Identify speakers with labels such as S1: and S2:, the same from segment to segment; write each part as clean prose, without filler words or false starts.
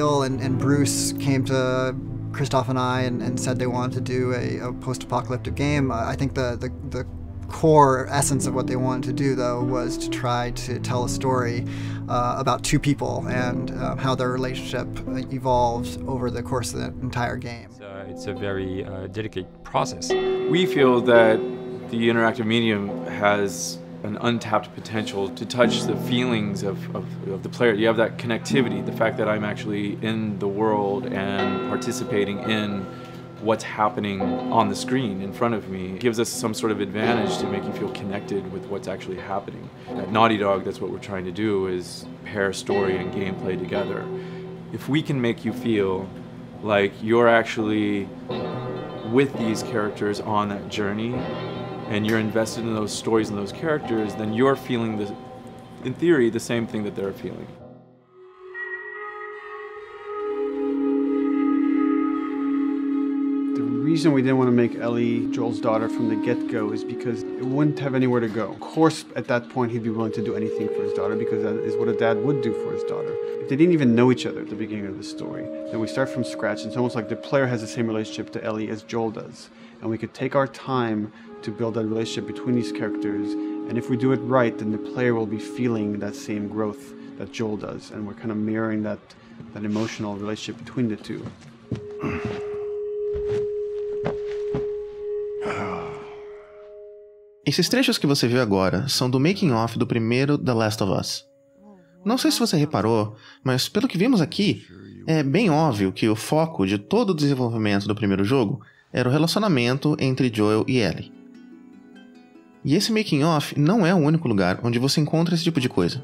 S1: Neil and Bruce came to Christoph and I and said they wanted to do a post-apocalyptic game, I think the core essence of what they wanted to do, though, was to try to tell a story about two people and how their relationship evolved over the course of the entire game.
S2: It's a very dedicated process.
S3: We feel that the interactive medium has an untapped potential to touch the feelings of the player. You have that connectivity, the fact that I'm actually in the world and participating in what's happening on the screen in front of me gives us some sort of advantage to make you feel connected with what's actually happening. At Naughty Dog, that's what we're trying to do, is pair story and gameplay together. If we can make you feel like you're actually with these characters on that journey and you're invested in those stories and those characters, then you're feeling, in theory, the same thing that they're feeling.
S4: The reason we didn't want to make Ellie Joel's daughter from the get-go is because it wouldn't have anywhere to go. Of course, at that point, he'd be willing to do anything for his daughter because that is what a dad would do for his daughter. If they didn't even know each other at the beginning of the story, then we start from scratch. It's almost like the player has the same relationship to Ellie as Joel does. And we could take our time to build that relationship between these characters. And if we do it right, then the player will be feeling that same growth that Joel does. And we're kind of mirroring that emotional relationship between the two.
S5: Esses trechos que você viu agora são do making of do primeiro The Last of Us. Não sei se você reparou, mas pelo que vimos aqui, é bem óbvio que o foco de todo o desenvolvimento do primeiro jogo era o relacionamento entre Joel e Ellie. E esse making of não é o único lugar onde você encontra esse tipo de coisa.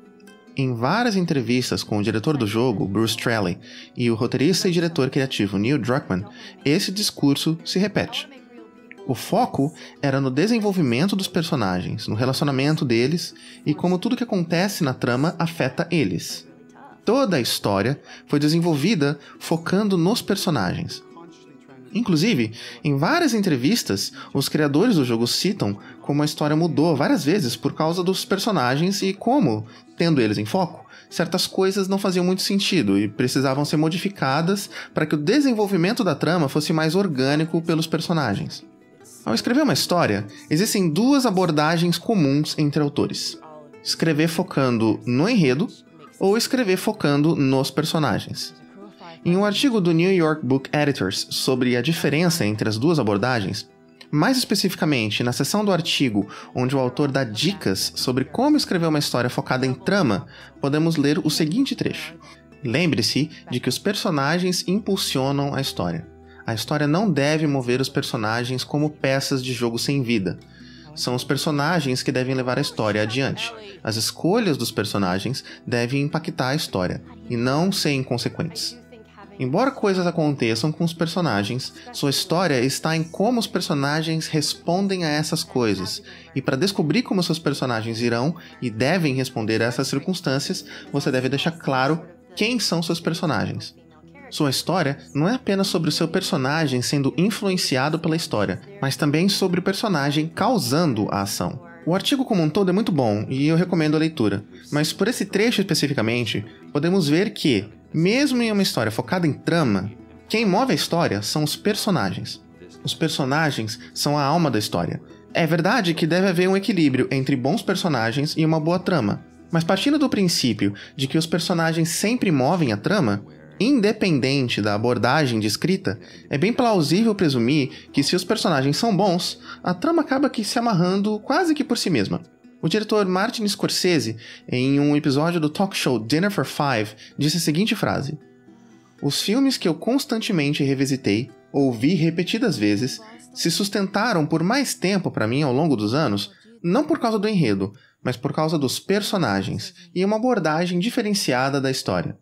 S5: Em várias entrevistas com o diretor do jogo, Bruce Straley, e o roteirista e diretor criativo Neil Druckmann, esse discurso se repete. O foco era no desenvolvimento dos personagens, no relacionamento deles e como tudo que acontece na trama afeta eles. Toda a história foi desenvolvida focando nos personagens. Inclusive, em várias entrevistas, os criadores do jogo citam como a história mudou várias vezes por causa dos personagens e como, tendo eles em foco, certas coisas não faziam muito sentido e precisavam ser modificadas para que o desenvolvimento da trama fosse mais orgânico pelos personagens. Ao escrever uma história, existem duas abordagens comuns entre autores: escrever focando no enredo ou escrever focando nos personagens. Em um artigo do New York Book Editors sobre a diferença entre as duas abordagens, mais especificamente na seção do artigo onde o autor dá dicas sobre como escrever uma história focada em trama, podemos ler o seguinte trecho: lembre-se de que os personagens impulsionam a história. A história não deve mover os personagens como peças de jogo sem vida. São os personagens que devem levar a história adiante. As escolhas dos personagens devem impactar a história, e não ser inconsequentes. Embora coisas aconteçam com os personagens, sua história está em como os personagens respondem a essas coisas. E para descobrir como seus personagens irão e devem responder a essas circunstâncias, você deve deixar claro quem são seus personagens. Sua história não é apenas sobre o seu personagem sendo influenciado pela história, mas também sobre o personagem causando a ação. O artigo como um todo é muito bom e eu recomendo a leitura, mas por esse trecho especificamente, podemos ver que, mesmo em uma história focada em trama, quem move a história são os personagens. Os personagens são a alma da história. É verdade que deve haver um equilíbrio entre bons personagens e uma boa trama, mas partindo do princípio de que os personagens sempre movem a trama, independente da abordagem de escrita, é bem plausível presumir que se os personagens são bons, a trama acaba que se amarrando quase que por si mesma. O diretor Martin Scorsese, em um episódio do talk show Dinner for Five, disse a seguinte frase: "Os filmes que eu constantemente revisitei, ou vi repetidas vezes, se sustentaram por mais tempo para mim ao longo dos anos, não por causa do enredo, mas por causa dos personagens e uma abordagem diferenciada da história."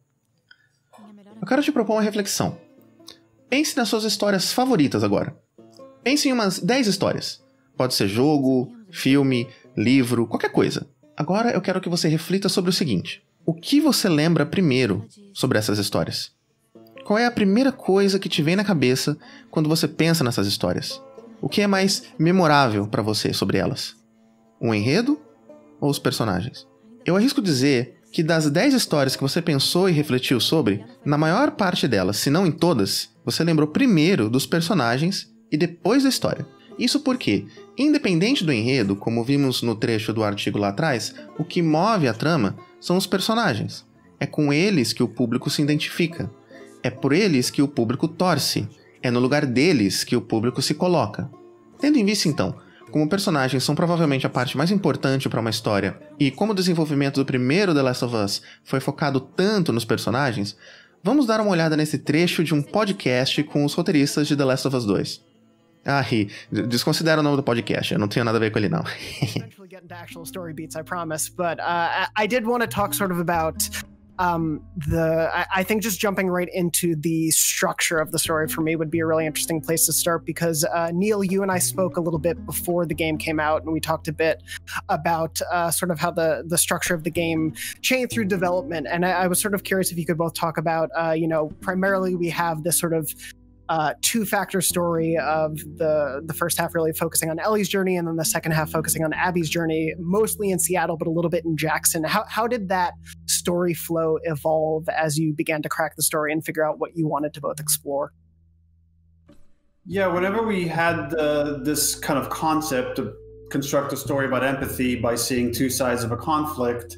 S5: Eu quero te propor uma reflexão. Pense nas suas histórias favoritas agora. Pense em umas 10 histórias. Pode ser jogo, filme, livro, qualquer coisa. Agora eu quero que você reflita sobre o seguinte: o que você lembra primeiro sobre essas histórias? Qual é a primeira coisa que te vem na cabeça quando você pensa nessas histórias? O que é mais memorável para você sobre elas? O enredo ou os personagens? Eu arrisco dizer que das 10 histórias que você pensou e refletiu sobre, na maior parte delas, se não em todas, você lembrou primeiro dos personagens e depois da história. Isso porque, independente do enredo, como vimos no trecho do artigo lá atrás, o que move a trama são os personagens. É com eles que o público se identifica. É por eles que o público torce. É no lugar deles que o público se coloca. Tendo em vista, então, como personagens são provavelmente a parte mais importante para uma história, e como o desenvolvimento do primeiro The Last of Us foi focado tanto nos personagens, vamos dar uma olhada nesse trecho de um podcast com os roteiristas de The Last of Us 2. E desconsidera o nome do podcast, eu não tenho nada a ver com ele não.
S6: Eventually get into actual story beats, I promise, but I did want to talk sort of about I think just jumping right into the structure of the story for me would be a really interesting place to start because Neil, you and I spoke a little bit before the game came out and we talked a bit about sort of how the structure of the game changed through development, and I was sort of curious if you could both talk about primarily we have this sort of two-factor story of the first half really focusing on Ellie's journey and then the second half focusing on Abby's journey, mostly in Seattle, but a little bit in Jackson. How did that story flow evolve as you began to crack the story and figure out what you wanted to both explore?
S4: Yeah, whenever we had this kind of concept to construct a story about empathy by seeing two sides of a conflict,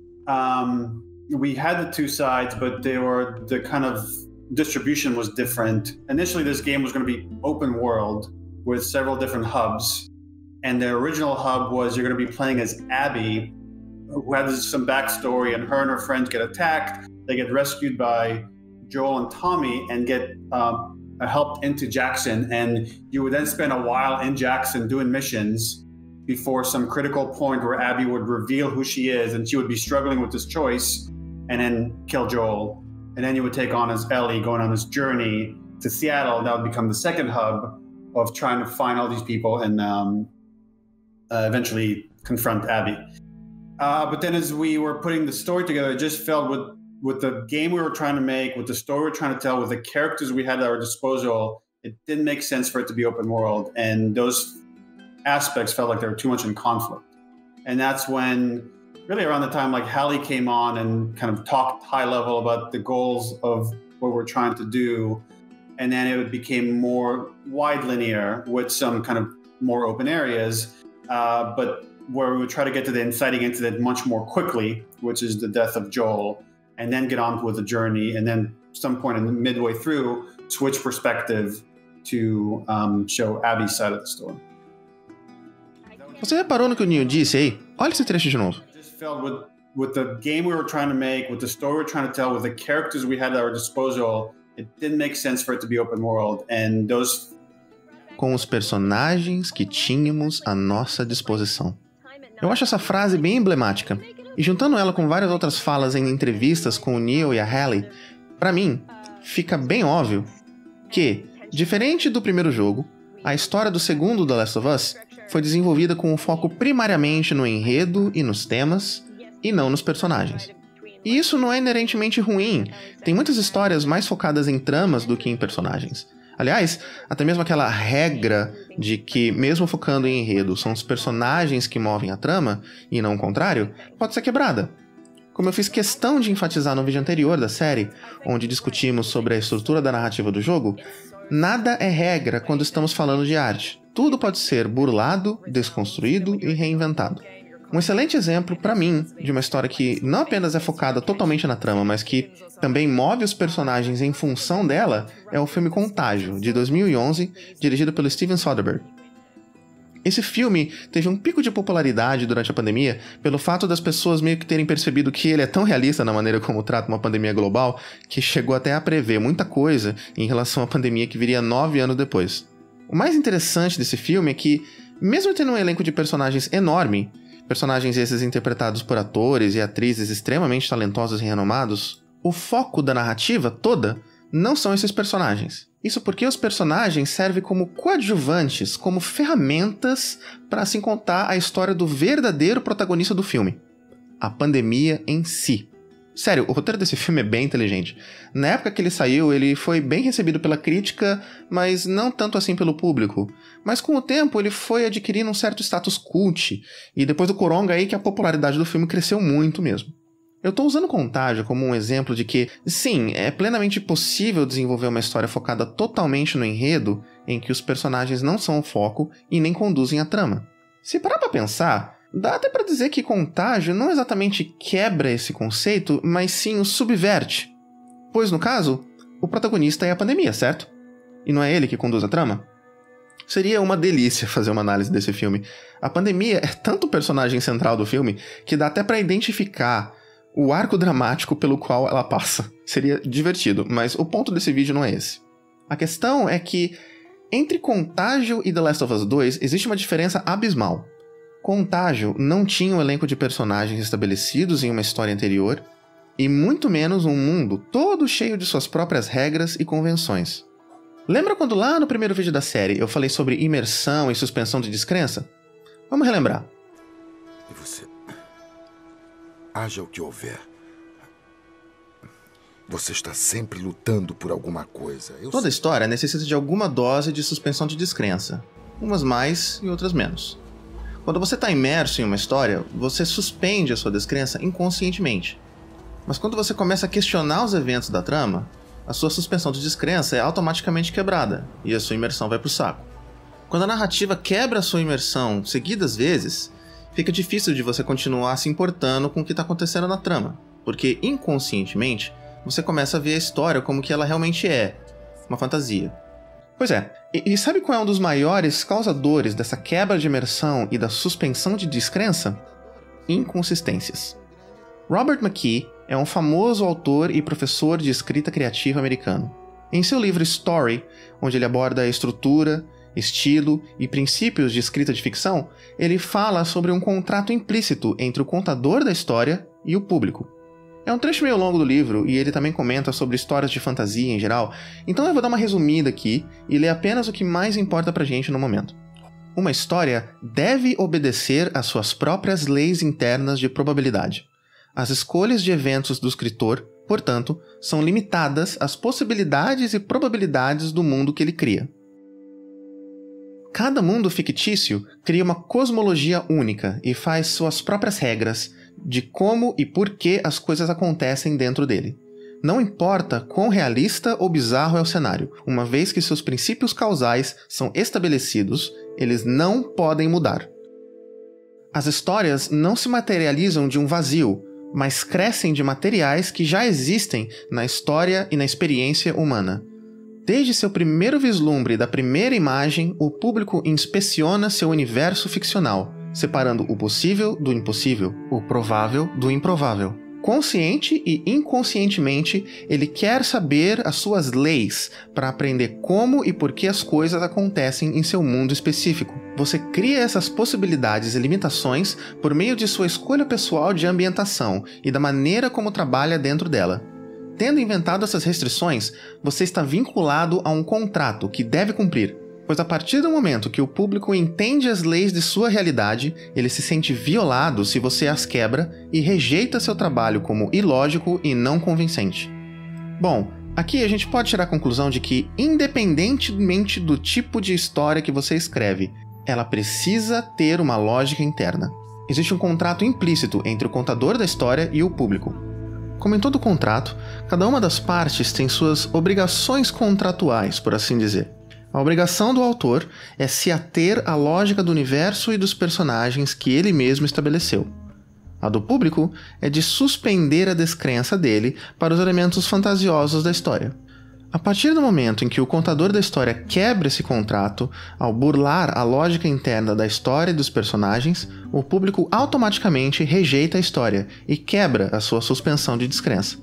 S4: we had the two sides, but they were the kind of distribution was different. Initially, this game was going to be open world with several different hubs. And the original hub was you're going to be playing as Abby, who has some backstory, and her friends get attacked. They get rescued by Joel and Tommy and get helped into Jackson. And you would then spend a while in Jackson doing missions before some critical point where Abby would reveal who she is, and she would be struggling with this choice and then kill Joel. And then you would take on as Ellie going on this journey to Seattle. And that would become the second hub of trying to find all these people and eventually confront Abby. But then as we were putting the story together, it just felt with the game we were trying to make, with the story we were trying to tell, with the characters we had at our disposal, it didn't make sense for it to be open world. And those aspects felt like they were too much in conflict. And that's when, really around the time like Hallie came on and kind of talked high level about the goals of what we're trying to do. And then it became more wide linear with some kind of more open areas, but where we would try to get to the inciting incident much more quickly, which is the death of Joel, and then get on with the journey. And then some point in the midway through, switch perspective to show Abby's side of the story.
S5: Você reparou no que o Neil disse aí? Olha esse trecho de novo.
S4: With the game we were trying to make, with the story we were trying to tell, with the characters we had at our disposal, it didn't make sense for it to be open world. And those...
S5: Com os personagens que tínhamos à nossa disposição. Eu acho essa frase bem emblemática. E juntando ela com várias outras falas em entrevistas com o Neil e a Hallie, pra mim, fica bem óbvio que, diferente do primeiro jogo, a história do segundo The Last of Us foi desenvolvida com um foco primariamente no enredo e nos temas, e não nos personagens. E isso não é inerentemente ruim. Tem muitas histórias mais focadas em tramas do que em personagens. Aliás, até mesmo aquela regra de que, mesmo focando em enredo, são os personagens que movem a trama, e não o contrário, pode ser quebrada. Como eu fiz questão de enfatizar no vídeo anterior da série, onde discutimos sobre a estrutura da narrativa do jogo, nada é regra quando estamos falando de arte. Tudo pode ser burlado, desconstruído e reinventado. Um excelente exemplo, para mim, de uma história que não apenas é focada totalmente na trama, mas que também move os personagens em função dela, é o filme Contágio, de 2011, dirigido pelo Steven Soderbergh. Esse filme teve um pico de popularidade durante a pandemia pelo fato das pessoas meio que terem percebido que ele é tão realista na maneira como trata uma pandemia global que chegou até a prever muita coisa em relação à pandemia que viria 9 anos depois. O mais interessante desse filme é que, mesmo tendo um elenco de personagens enorme, personagens esses interpretados por atores e atrizes extremamente talentosos e renomados, o foco da narrativa toda não são esses personagens. Isso porque os personagens servem como coadjuvantes, como ferramentas para assim contar a história do verdadeiro protagonista do filme, a pandemia em si. Sério, o roteiro desse filme é bem inteligente. Na época que ele saiu, ele foi bem recebido pela crítica, mas não tanto assim pelo público. Mas com o tempo, ele foi adquirindo um certo status cult, e depois do Coronga aí que a popularidade do filme cresceu muito mesmo. Eu tô usando Contágio como um exemplo de que, sim, é plenamente possível desenvolver uma história focada totalmente no enredo, em que os personagens não são o foco e nem conduzem a trama. Se parar pra pensar, dá até pra dizer que Contágio não exatamente quebra esse conceito, mas sim o subverte. Pois, no caso, o protagonista é a pandemia, certo? E não é ele que conduz a trama? Seria uma delícia fazer uma análise desse filme. A pandemia é tanto o personagem central do filme que dá até pra identificar o arco dramático pelo qual ela passa. Seria divertido, mas o ponto desse vídeo não é esse. A questão é que, entre Contágio e The Last of Us 2, existe uma diferença abismal. Contágio não tinha um elenco de personagens estabelecidos em uma história anterior, e muito menos um mundo todo cheio de suas próprias regras e convenções. Lembra quando lá no primeiro vídeo da série eu falei sobre imersão e suspensão de descrença? Vamos relembrar.
S7: E você? Haja o que houver. Você está sempre lutando por alguma coisa.
S5: Toda história necessita de alguma dose de suspensão de descrença. Umas mais e outras menos. Quando você está imerso em uma história, você suspende a sua descrença inconscientemente. Mas quando você começa a questionar os eventos da trama, a sua suspensão de descrença é automaticamente quebrada e a sua imersão vai pro saco. Quando a narrativa quebra a sua imersão seguidas vezes, fica difícil de você continuar se importando com o que está acontecendo na trama, porque inconscientemente você começa a ver a história como que ela realmente é, uma fantasia. Pois é, e sabe qual é um dos maiores causadores dessa quebra de imersão e da suspensão de descrença? Inconsistências. Robert McKee é um famoso autor e professor de escrita criativa americano. Em seu livro Story, onde ele aborda a estrutura, estilo e princípios de escrita de ficção, ele fala sobre um contrato implícito entre o contador da história e o público. É um trecho meio longo do livro e ele também comenta sobre histórias de fantasia em geral, então eu vou dar uma resumida aqui e ler apenas o que mais importa pra gente no momento. Uma história deve obedecer às suas próprias leis internas de probabilidade. As escolhas de eventos do escritor, portanto, são limitadas às possibilidades e probabilidades do mundo que ele cria. Cada mundo fictício cria uma cosmologia única e faz suas próprias regras de como e por que as coisas acontecem dentro dele. Não importa quão realista ou bizarro é o cenário, uma vez que seus princípios causais são estabelecidos, eles não podem mudar. As histórias não se materializam de um vazio, mas crescem de materiais que já existem na história e na experiência humana. Desde seu primeiro vislumbre da primeira imagem, o público inspeciona seu universo ficcional, separando o possível do impossível, o provável do improvável. Consciente e inconscientemente, ele quer saber as suas leis para aprender como e por que as coisas acontecem em seu mundo específico. Você cria essas possibilidades e limitações por meio de sua escolha pessoal de ambientação e da maneira como trabalha dentro dela. Tendo inventado essas restrições, você está vinculado a um contrato que deve cumprir, pois a partir do momento que o público entende as leis de sua realidade, ele se sente violado se você as quebra e rejeita seu trabalho como ilógico e não convincente. Bom, aqui a gente pode tirar a conclusão de que, independentemente do tipo de história que você escreve, ela precisa ter uma lógica interna. Existe um contrato implícito entre o contador da história e o público. Como em todo contrato, cada uma das partes tem suas obrigações contratuais, por assim dizer. A obrigação do autor é se ater à lógica do universo e dos personagens que ele mesmo estabeleceu. A do público é de suspender a descrença dele para os elementos fantasiosos da história. A partir do momento em que o contador da história quebra esse contrato, ao burlar a lógica interna da história e dos personagens, o público automaticamente rejeita a história e quebra a sua suspensão de descrença.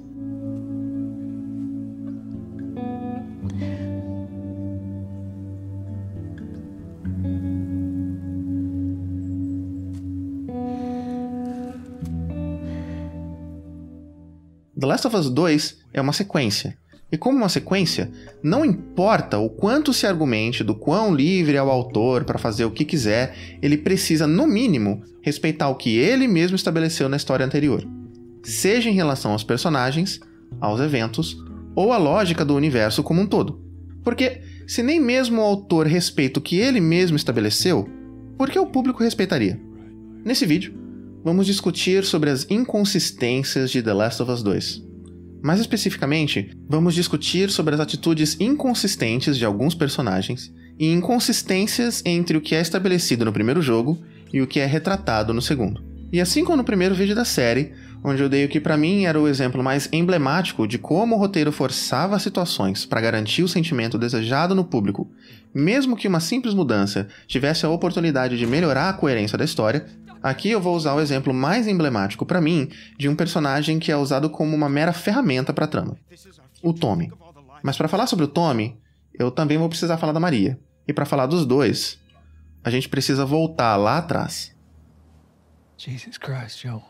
S5: The Last of Us 2 é uma sequência. E como uma sequência, não importa o quanto se argumente do quão livre é o autor para fazer o que quiser, ele precisa, no mínimo, respeitar o que ele mesmo estabeleceu na história anterior. Seja em relação aos personagens, aos eventos, ou à lógica do universo como um todo. Porque, se nem mesmo o autor respeita o que ele mesmo estabeleceu, por que o público respeitaria? Nesse vídeo, vamos discutir sobre as inconsistências de The Last of Us 2. Mais especificamente, vamos discutir sobre as atitudes inconsistentes de alguns personagens e inconsistências entre o que é estabelecido no primeiro jogo e o que é retratado no segundo. E assim como no primeiro vídeo da série, onde eu dei o que pra mim era o exemplo mais emblemático de como o roteiro forçava situações para garantir o sentimento desejado no público, mesmo que uma simples mudança tivesse a oportunidade de melhorar a coerência da história, aqui eu vou usar o exemplo mais emblemático pra mim de um personagem que é usado como uma mera ferramenta pra trama. O Tommy. Mas para falar sobre o Tommy, eu também vou precisar falar da Maria. E para falar dos dois, a gente precisa voltar lá atrás.
S8: Jesus Christ, Joe.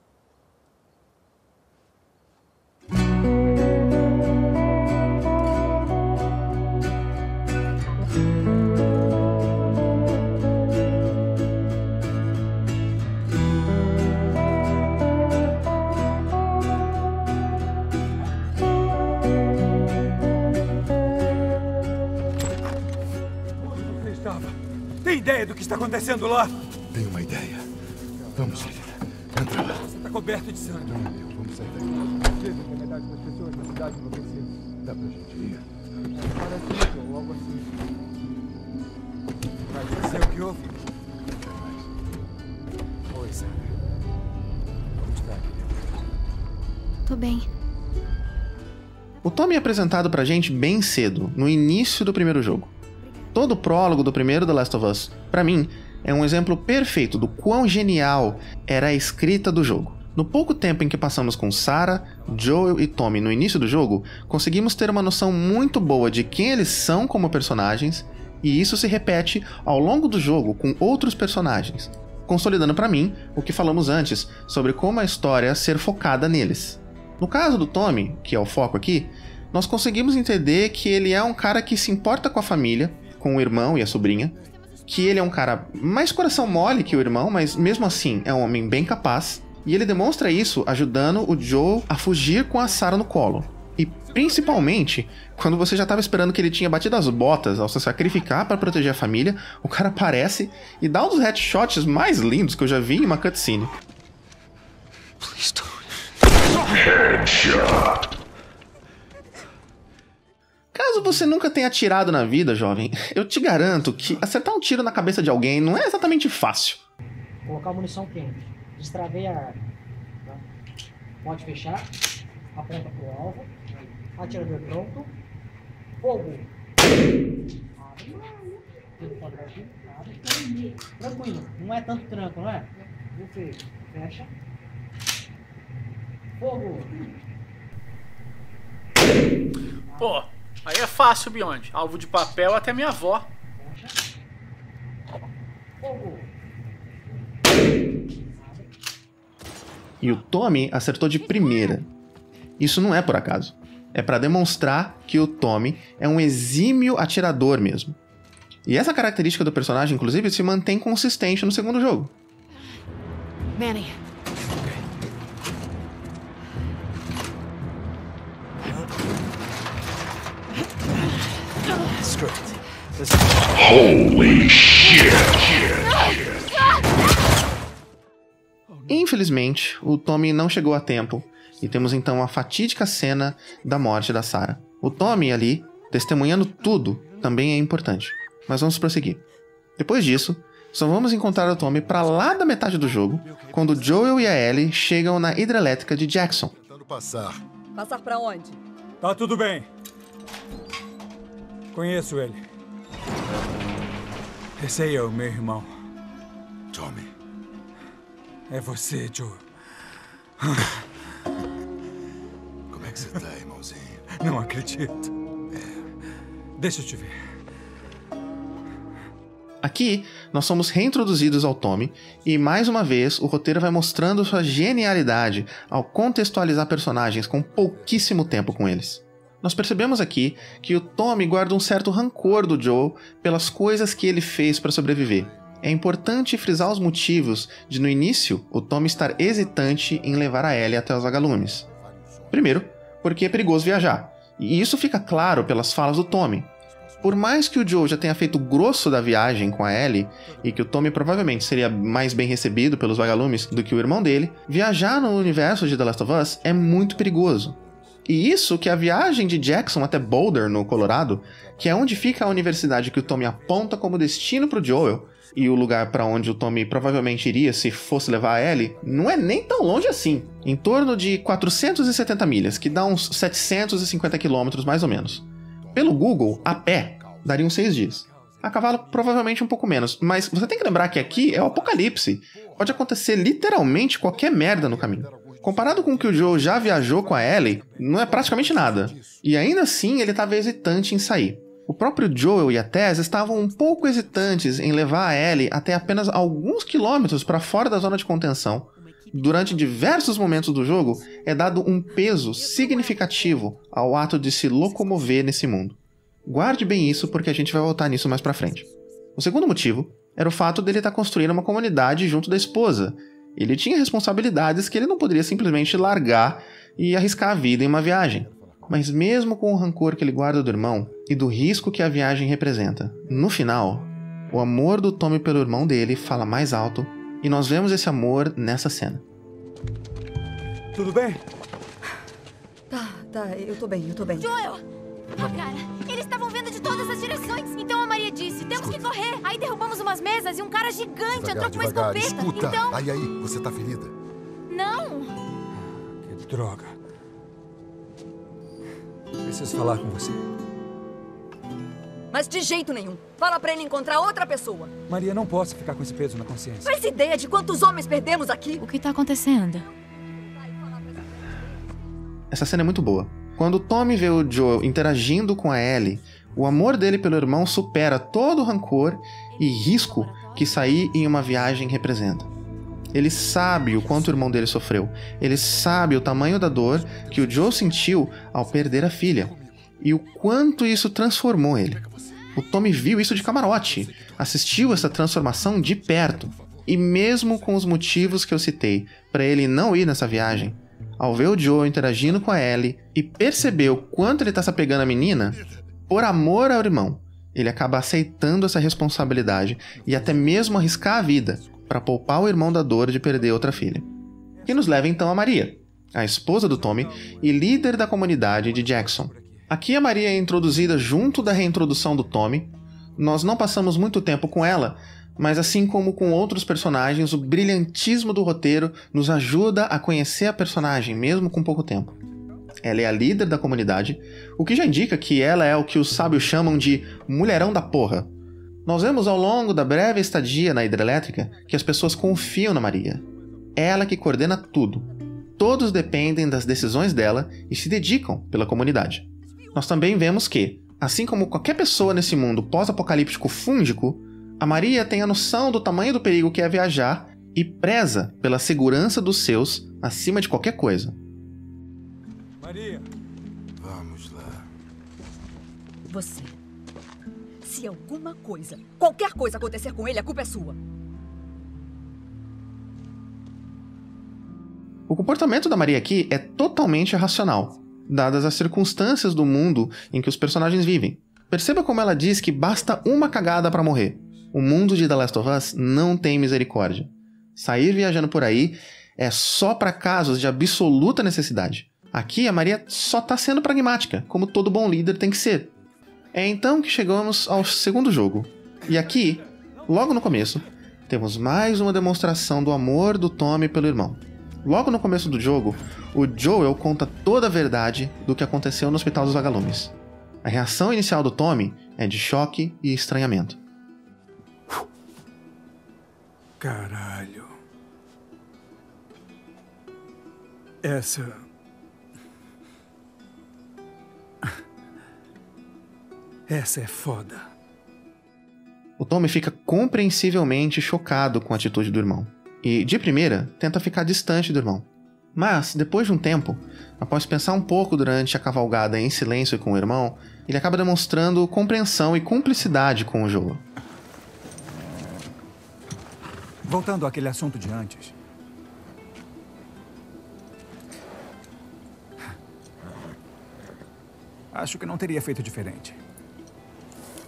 S7: Tem ideia do que está acontecendo lá?
S9: Tenho uma ideia. Vamos, entra lá.
S7: Você está coberto de sangue.
S9: Não, vamos sair daqui. Dizem que a metade das pessoas da cidade enlouqueceram. Dá pra gente ir? Parece isso, ou algo assim.
S7: Vai ser o que houve? Oi, Sarah. Como está, querida?
S10: Tô bem.
S5: O Tommy é apresentado pra gente bem cedo, no início do primeiro jogo. Todo o prólogo do primeiro The Last of Us, pra mim, é um exemplo perfeito do quão genial era a escrita do jogo. No pouco tempo em que passamos com Sarah, Joel e Tommy no início do jogo, conseguimos ter uma noção muito boa de quem eles são como personagens, e isso se repete ao longo do jogo com outros personagens, consolidando pra mim o que falamos antes sobre como a história ser focada neles. No caso do Tommy, que é o foco aqui, nós conseguimos entender que ele é um cara que se importa com a família, com o irmão e a sobrinha, que ele é um cara mais coração mole que o irmão, mas mesmo assim é um homem bem capaz, e ele demonstra isso ajudando o Joel a fugir com a Sarah no colo. E principalmente, quando você já estava esperando que ele tinha batido as botas ao se sacrificar para proteger a família, o cara aparece e dá um dos headshots mais lindos que eu já vi em uma cutscene.
S8: Please don't.
S9: Headshot.
S5: Caso você nunca tenha atirado na vida, jovem, eu te garanto que acertar um tiro na cabeça de alguém não é exatamente fácil.
S11: Colocar munição quente. Destravei a arma. Tá? Pode fechar. Aponta pro alvo. Atirador pronto. Fogo. Abre. Tenta quadrar aqui. Abre. Tranquilo. Não é tanto tranco, não é? Perfeito. Fecha. Fogo.
S12: Pô, aí é fácil, Beyond. Alvo de papel até minha avó.
S11: Fogo.
S5: E o Tommy acertou de primeira. Isso não é por acaso. É para demonstrar que o Tommy é um exímio atirador mesmo. E essa característica do personagem, inclusive, se mantém consistente no segundo jogo.
S10: Manny.
S9: Holy shit.
S5: Infelizmente, o Tommy não chegou a tempo, e temos então a fatídica cena da morte da Sarah. O Tommy ali, testemunhando tudo, também é importante. Mas vamos prosseguir. Depois disso, só vamos encontrar o Tommy pra lá da metade do jogo, quando Joel e a Ellie chegam na hidrelétrica de Jackson.
S9: Tentando passar.
S10: Passar pra onde?
S7: Tá tudo bem. Conheço ele. Esse aí é o meu irmão.
S9: Tommy.
S7: É você, Joe.
S9: Como é que você tá, irmãozinho?
S7: Não acredito. Deixa eu te ver.
S5: Aqui, nós somos reintroduzidos ao Tommy, e mais uma vez o roteiro vai mostrando sua genialidade ao contextualizar personagens com pouquíssimo tempo com eles. Nós percebemos aqui que o Tommy guarda um certo rancor do Joel pelas coisas que ele fez para sobreviver. É importante frisar os motivos de, no início, o Tommy estar hesitante em levar a Ellie até os vagalumes. Primeiro, porque é perigoso viajar, e isso fica claro pelas falas do Tommy. Por mais que o Joe já tenha feito o grosso da viagem com a Ellie, e que o Tommy provavelmente seria mais bem recebido pelos vagalumes do que o irmão dele, viajar no universo de The Last of Us é muito perigoso. E isso que a viagem de Jackson até Boulder, no Colorado, que é onde fica a universidade que o Tommy aponta como destino pro Joel, e o lugar para onde o Tommy provavelmente iria se fosse levar a Ellie, não é nem tão longe assim. Em torno de 470 milhas, que dá uns 750 quilômetros mais ou menos. Pelo Google, a pé, daria uns 6 dias. A cavalo, provavelmente um pouco menos. Mas você tem que lembrar que aqui é o apocalipse. Pode acontecer literalmente qualquer merda no caminho. Comparado com o que o Joe já viajou com a Ellie, não é praticamente nada. E ainda assim, ele estava hesitante em sair. O próprio Joel e a Tess estavam um pouco hesitantes em levar a Ellie até apenas alguns quilômetros para fora da zona de contenção. Durante diversos momentos do jogo, é dado um peso significativo ao ato de se locomover nesse mundo. Guarde bem isso porque a gente vai voltar nisso mais pra frente. O segundo motivo era o fato dele estar construindo uma comunidade junto da esposa. Ele tinha responsabilidades que ele não poderia simplesmente largar e arriscar a vida em uma viagem. Mas mesmo com o rancor que ele guarda do irmão e do risco que a viagem representa, no final, o amor do Tommy pelo irmão dele fala mais alto e nós vemos esse amor nessa cena.
S13: Tudo bem?
S10: Tá, eu tô bem.
S14: Joel! Cara, eles estavam vindo de todas as direções. Então a Maria disse, temos que correr. Aí derrubamos umas mesas e um cara gigante entrou com uma escopeta.
S7: Escuta,
S14: então...
S7: aí, você tá ferida?
S14: Não.
S8: Que droga. Preciso falar com você.
S10: Mas de jeito nenhum. Fala pra ele encontrar outra pessoa.
S8: Maria, não posso ficar com esse peso na consciência.
S10: Faz ideia de quantos homens perdemos aqui?
S14: O que tá acontecendo?
S5: Essa cena é muito boa. Quando o Tommy vê o Joel interagindo com a Ellie, o amor dele pelo irmão supera todo o rancor e risco que sair em uma viagem representa. Ele sabe o quanto o irmão dele sofreu. Ele sabe o tamanho da dor que o Joel sentiu ao perder a filha. E o quanto isso transformou ele. O Tommy viu isso de camarote, assistiu essa transformação de perto. E mesmo com os motivos que eu citei para ele não ir nessa viagem, ao ver o Joel interagindo com a Ellie e perceber o quanto ele está se apegando à menina, por amor ao irmão, ele acaba aceitando essa responsabilidade e até mesmo arriscar a vida para poupar o irmão da dor de perder outra filha. Que nos leva então a Maria, a esposa do Tommy e líder da comunidade de Jackson. Aqui a Maria é introduzida junto da reintrodução do Tommy. Nós não passamos muito tempo com ela, mas assim como com outros personagens, o brilhantismo do roteiro nos ajuda a conhecer a personagem, mesmo com pouco tempo. Ela é a líder da comunidade, o que já indica que ela é o que os sábios chamam de mulherão da porra. Nós vemos ao longo da breve estadia na hidrelétrica que as pessoas confiam na Maria. É ela que coordena tudo. Todos dependem das decisões dela e se dedicam pela comunidade. Nós também vemos que, assim como qualquer pessoa nesse mundo pós-apocalíptico fúndico, a Maria tem a noção do tamanho do perigo que é viajar e preza pela segurança dos seus acima de qualquer coisa.
S8: Maria!
S7: Vamos lá.
S10: Você. Se alguma coisa, qualquer coisa acontecer com ele, a culpa é sua.
S5: O comportamento da Maria aqui é totalmente irracional, dadas as circunstâncias do mundo em que os personagens vivem. Perceba como ela diz que basta uma cagada para morrer. O mundo de The Last of Us não tem misericórdia. Sair viajando por aí é só para casos de absoluta necessidade. Aqui a Maria só tá sendo pragmática, como todo bom líder tem que ser. É então que chegamos ao segundo jogo. E aqui, logo no começo, temos mais uma demonstração do amor do Tommy pelo irmão. Logo no começo do jogo, o Joel conta toda a verdade do que aconteceu no Hospital dos Vagalumes. A reação inicial do Tommy é de choque e estranhamento.
S8: Caralho. Essa é foda.
S5: O Tommy fica compreensivelmente chocado com a atitude do irmão. E, de primeira, tenta ficar distante do irmão. Mas, depois de um tempo, após pensar um pouco durante a cavalgada em silêncio com o irmão, ele acaba demonstrando compreensão e cumplicidade com o Joel.
S8: Voltando àquele assunto de antes. Acho que não teria feito diferente.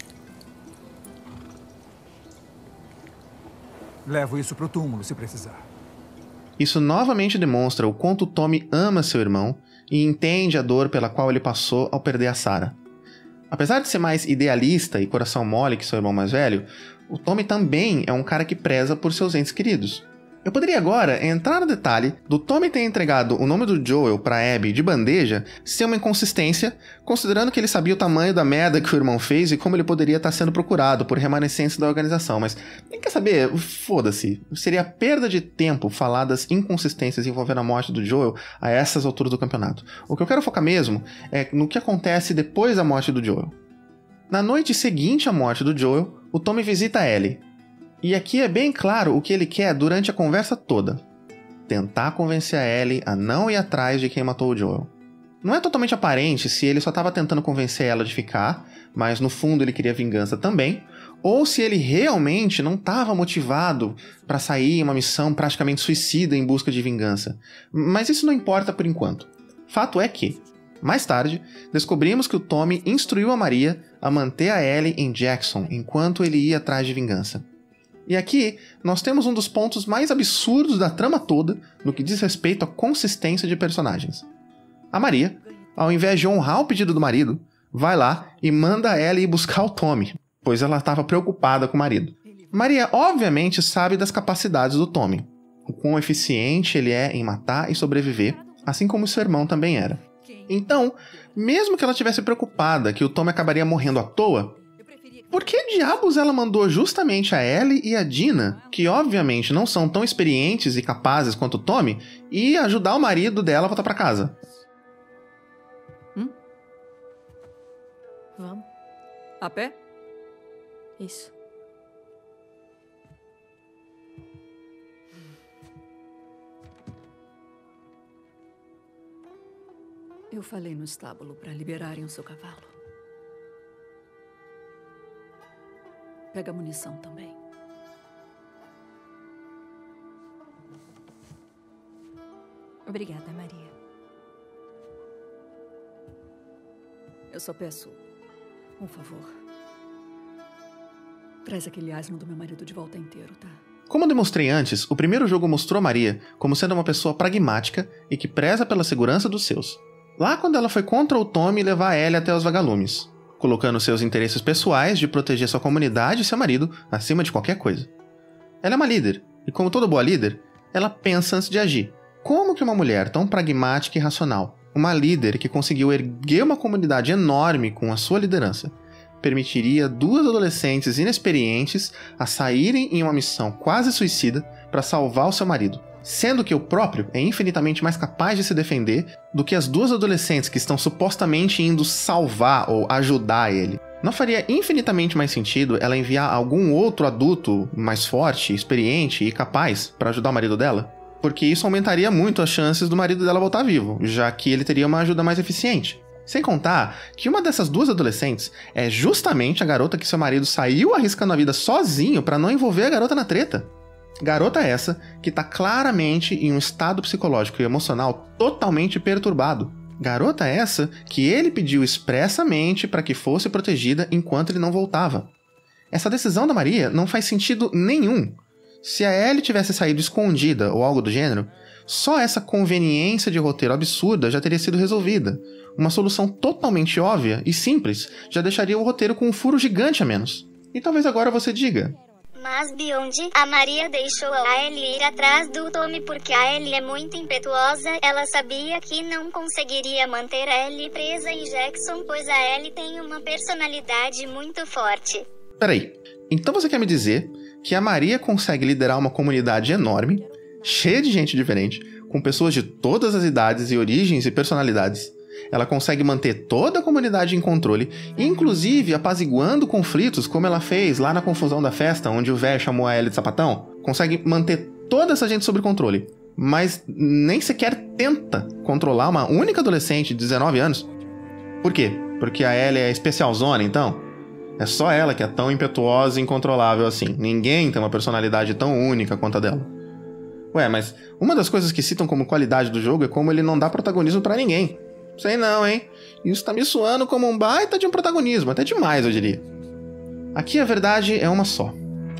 S8: Levo isso pro túmulo se precisar.
S5: Isso novamente demonstra o quanto Tommy ama seu irmão e entende a dor pela qual ele passou ao perder a Sarah. Apesar de ser mais idealista e coração mole que seu irmão mais velho, o Tommy também é um cara que preza por seus entes queridos. Eu poderia agora entrar no detalhe do Tommy ter entregado o nome do Joel pra Abby de bandeja ser uma inconsistência, considerando que ele sabia o tamanho da merda que o irmão fez e como ele poderia estar sendo procurado por remanescentes da organização, mas quer saber? Foda-se. Seria perda de tempo falar das inconsistências envolvendo a morte do Joel a essas alturas do campeonato. O que eu quero focar mesmo é no que acontece depois da morte do Joel. Na noite seguinte à morte do Joel, o Tommy visita a Ellie. E aqui é bem claro o que ele quer durante a conversa toda. Tentar convencer a Ellie a não ir atrás de quem matou o Joel. Não é totalmente aparente se ele só estava tentando convencer ela de ficar, mas no fundo ele queria vingança também, ou se ele realmente não estava motivado para sair em uma missão praticamente suicida em busca de vingança. Mas isso não importa por enquanto. Fato é que, mais tarde, descobrimos que o Tommy instruiu a Maria a manter a Ellie em Jackson enquanto ele ia atrás de vingança. E aqui, nós temos um dos pontos mais absurdos da trama toda no que diz respeito à consistência de personagens. A Maria, ao invés de honrar o pedido do marido, vai lá e manda a Ellie ir buscar o Tommy, pois ela estava preocupada com o marido. Maria, obviamente, sabe das capacidades do Tommy, o quão eficiente ele é em matar e sobreviver, assim como seu irmão também era. Então, mesmo que ela estivesse preocupada que o Tommy acabaria morrendo à toa, por que diabos ela mandou justamente a Ellie e a Dina, que obviamente não são tão experientes e capazes quanto o Tommy, e ajudar o marido dela a voltar pra casa?
S10: Vamos. A pé? Isso. Eu falei no estábulo para liberarem o seu cavalo. Pega a munição também.
S14: Obrigada, Maria.
S10: Eu só peço um favor. Traz aquele asno do meu marido de volta inteiro, tá?
S5: Como eu demonstrei antes, o primeiro jogo mostrou a Maria como sendo uma pessoa pragmática e que preza pela segurança dos seus. Lá quando ela foi contra o Tommy levar a Ellie até os vagalumes, colocando seus interesses pessoais de proteger sua comunidade e seu marido acima de qualquer coisa. Ela é uma líder, e como toda boa líder, ela pensa antes de agir. Como que uma mulher tão pragmática e racional, uma líder que conseguiu erguer uma comunidade enorme com a sua liderança, permitiria duas adolescentes inexperientes a saírem em uma missão quase suicida para salvar o seu marido, sendo que o próprio é infinitamente mais capaz de se defender do que as duas adolescentes que estão supostamente indo salvar ou ajudar ele. Não faria infinitamente mais sentido ela enviar algum outro adulto mais forte, experiente e capaz para ajudar o marido dela? Porque isso aumentaria muito as chances do marido dela voltar vivo, já que ele teria uma ajuda mais eficiente. Sem contar que uma dessas duas adolescentes é justamente a garota que seu marido saiu arriscando a vida sozinho para não envolver a garota na treta. Garota essa que está claramente em um estado psicológico e emocional totalmente perturbado. Garota essa que ele pediu expressamente para que fosse protegida enquanto ele não voltava. Essa decisão da Maria não faz sentido nenhum. Se a Ellie tivesse saído escondida ou algo do gênero, só essa conveniência de roteiro absurda já teria sido resolvida. Uma solução totalmente óbvia e simples já deixaria o roteiro com um furo gigante a menos. E talvez agora você diga:
S15: mas Beyond, a Maria deixou a Ellie ir atrás do Tommy porque a Ellie é muito impetuosa. Ela sabia que não conseguiria manter a Ellie presa em Jackson, pois a Ellie tem uma personalidade muito forte.
S5: Peraí, então você quer me dizer que a Maria consegue liderar uma comunidade enorme, cheia de gente diferente, com pessoas de todas as idades e origens e personalidades? Ela consegue manter toda a comunidade em controle, inclusive apaziguando conflitos, como ela fez lá na confusão da festa, onde o velho chamou a Ellie de sapatão? Consegue manter toda essa gente sob controle, mas nem sequer tenta controlar uma única adolescente de 19 anos? Por quê? Porque a Ellie é especialzona, então? É só ela que é tão impetuosa e incontrolável assim. Ninguém tem uma personalidade tão única quanto a dela. Ué, mas uma das coisas que citam como qualidade do jogo é como ele não dá protagonismo pra ninguém. Sei não, hein? Isso tá me soando como um baita de um protagonismo, até demais, eu diria. Aqui a verdade é uma só.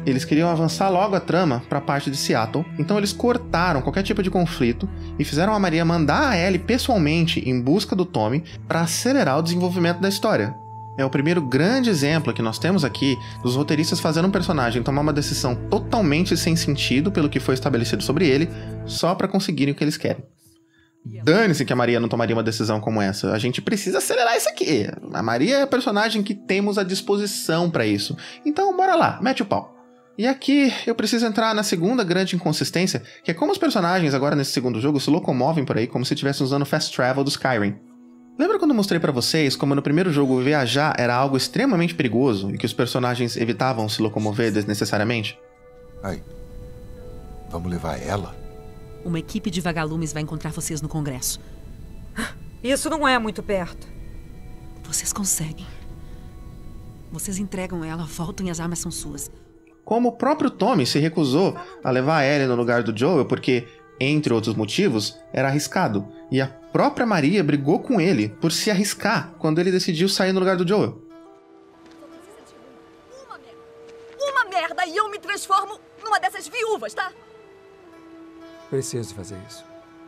S5: Eles queriam avançar logo a trama para a parte de Seattle, então eles cortaram qualquer tipo de conflito e fizeram a Maria mandar a Ellie pessoalmente em busca do Tommy para acelerar o desenvolvimento da história. É o primeiro grande exemplo que nós temos aqui dos roteiristas fazendo um personagem tomar uma decisão totalmente sem sentido pelo que foi estabelecido sobre ele, só para conseguirem o que eles querem. Dane-se que a Maria não tomaria uma decisão como essa. A gente precisa acelerar isso aqui. A Maria é a personagem que temos à disposição para isso. Então, bora lá, mete o pau. E aqui eu preciso entrar na segunda grande inconsistência, que é como os personagens agora nesse segundo jogo se locomovem por aí como se estivessem usando o Fast Travel do Skyrim. Lembra quando eu mostrei pra vocês como no primeiro jogo viajar era algo extremamente perigoso e que os personagens evitavam se locomover desnecessariamente?
S7: Aí, vamos levar ela?
S10: Uma equipe de vagalumes vai encontrar vocês no Congresso. Isso não é muito perto. Vocês conseguem. Vocês entregam ela, voltam e as armas são suas.
S5: Como o próprio Tommy se recusou a levar a Ellie no lugar do Joel porque, entre outros motivos, era arriscado, e a própria Maria brigou com ele por se arriscar quando ele decidiu sair no lugar do Joel.
S10: Uma merda e eu me transformo numa dessas viúvas, tá?
S8: Preciso fazer isso.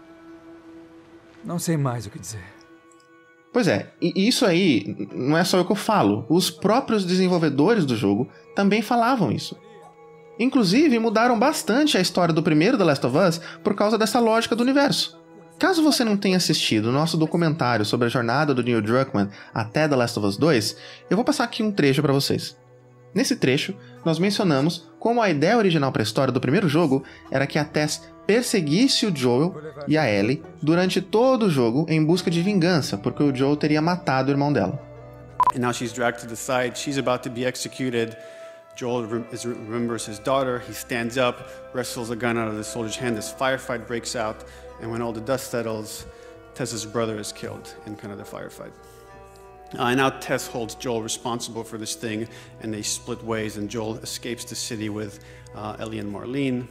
S8: Não sei mais o que dizer.
S5: Pois é, e isso aí não é só eu que eu falo. Os próprios desenvolvedores do jogo também falavam isso. Inclusive, mudaram bastante a história do primeiro The Last of Us por causa dessa lógica do universo. Caso você não tenha assistido o nosso documentário sobre a jornada do Neil Druckmann até The Last of Us 2, eu vou passar aqui um trecho para vocês. Nesse trecho, nós mencionamos como a ideia original para a história do primeiro jogo era que a Tess perseguisse o Joel e a Ellie durante todo o jogo em busca de vingança, porque o Joel teria matado o irmão dela.
S4: And now she's dragged to the side, she's about to be executed. Joel remembers his daughter, he stands up, wrestles a gun out of the soldier's hand, this firefight breaks out, and when all the dust settles, Tess's brother is killed in kind of the firefight. And now Tess holds Joel responsible for this thing, and they split ways, and Joel escapes the city with Ellie and Marlene.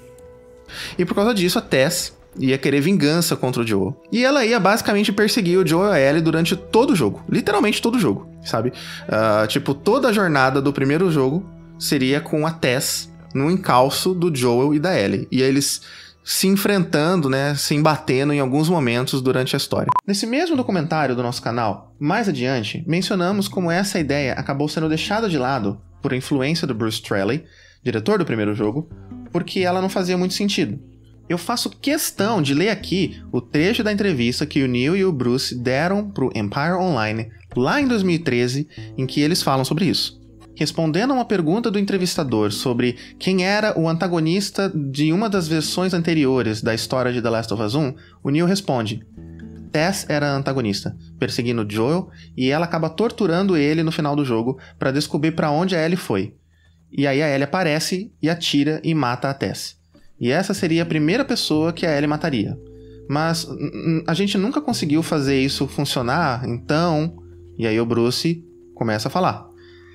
S5: E por causa disso, a Tess ia querer vingança contra o Joel. E ela ia basicamente perseguir o Joel e a Ellie durante todo o jogo. Literalmente todo o jogo, sabe? Tipo, toda a jornada do primeiro jogo seria com a Tess no encalço do Joel e da Ellie. E eles se enfrentando, né, se embatendo em alguns momentos durante a história. Nesse mesmo documentário do nosso canal, mais adiante, mencionamos como essa ideia acabou sendo deixada de lado por influência do Bruce Straley, diretor do primeiro jogo, porque ela não fazia muito sentido. Eu faço questão de ler aqui o trecho da entrevista que o Neil e o Bruce deram pro Empire Online lá em 2013, em que eles falam sobre isso. Respondendo a uma pergunta do entrevistador sobre quem era o antagonista de uma das versões anteriores da história de The Last of Us 1, o Neil responde: Tess era a antagonista, perseguindo Joel, e ela acaba torturando ele no final do jogo para descobrir para onde a Ellie foi. E aí a Ellie aparece e atira e mata a Tess. E essa seria a primeira pessoa que a Ellie mataria. Mas a gente nunca conseguiu fazer isso funcionar, então... E aí o Bruce começa a falar.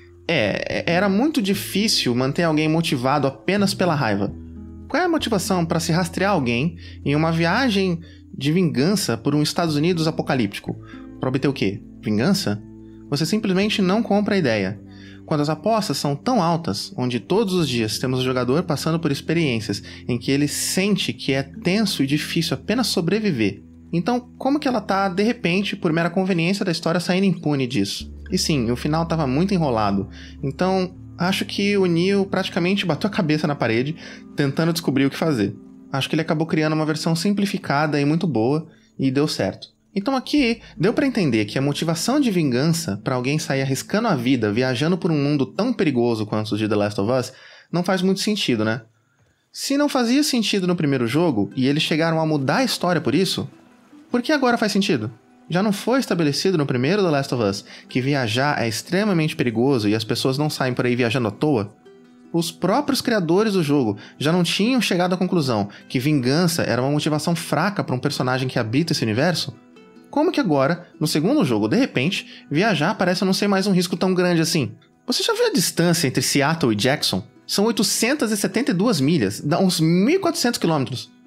S5: Era muito difícil manter alguém motivado apenas pela raiva. Qual é a motivação para se rastrear alguém em uma viagem de vingança por um Estados Unidos apocalíptico? Para obter o quê? Vingança? Você simplesmente não compra a ideia. Quando as apostas são tão altas, onde todos os dias temos o jogador passando por experiências em que ele sente que é tenso e difícil apenas sobreviver, então como que ela tá, de repente, por mera conveniência da história, saindo impune disso? E sim, o final estava muito enrolado, então acho que o Neil praticamente bateu a cabeça na parede tentando descobrir o que fazer. Acho que ele acabou criando uma versão simplificada e muito boa, e deu certo. Então aqui, deu pra entender que a motivação de vingança para alguém sair arriscando a vida viajando por um mundo tão perigoso quanto o de The Last of Us não faz muito sentido, né? Se não fazia sentido no primeiro jogo, e eles chegaram a mudar a história por isso, por que agora faz sentido? Já não foi estabelecido no primeiro The Last of Us que viajar é extremamente perigoso e as pessoas não saem por aí viajando à toa? Os próprios criadores do jogo já não tinham chegado à conclusão que vingança era uma motivação fraca para um personagem que habita esse universo? Como que agora, no segundo jogo, de repente, viajar parece não ser mais um risco tão grande assim? Você já viu a distância entre Seattle e Jackson? São 872 milhas, dá uns 1.400 quilômetros.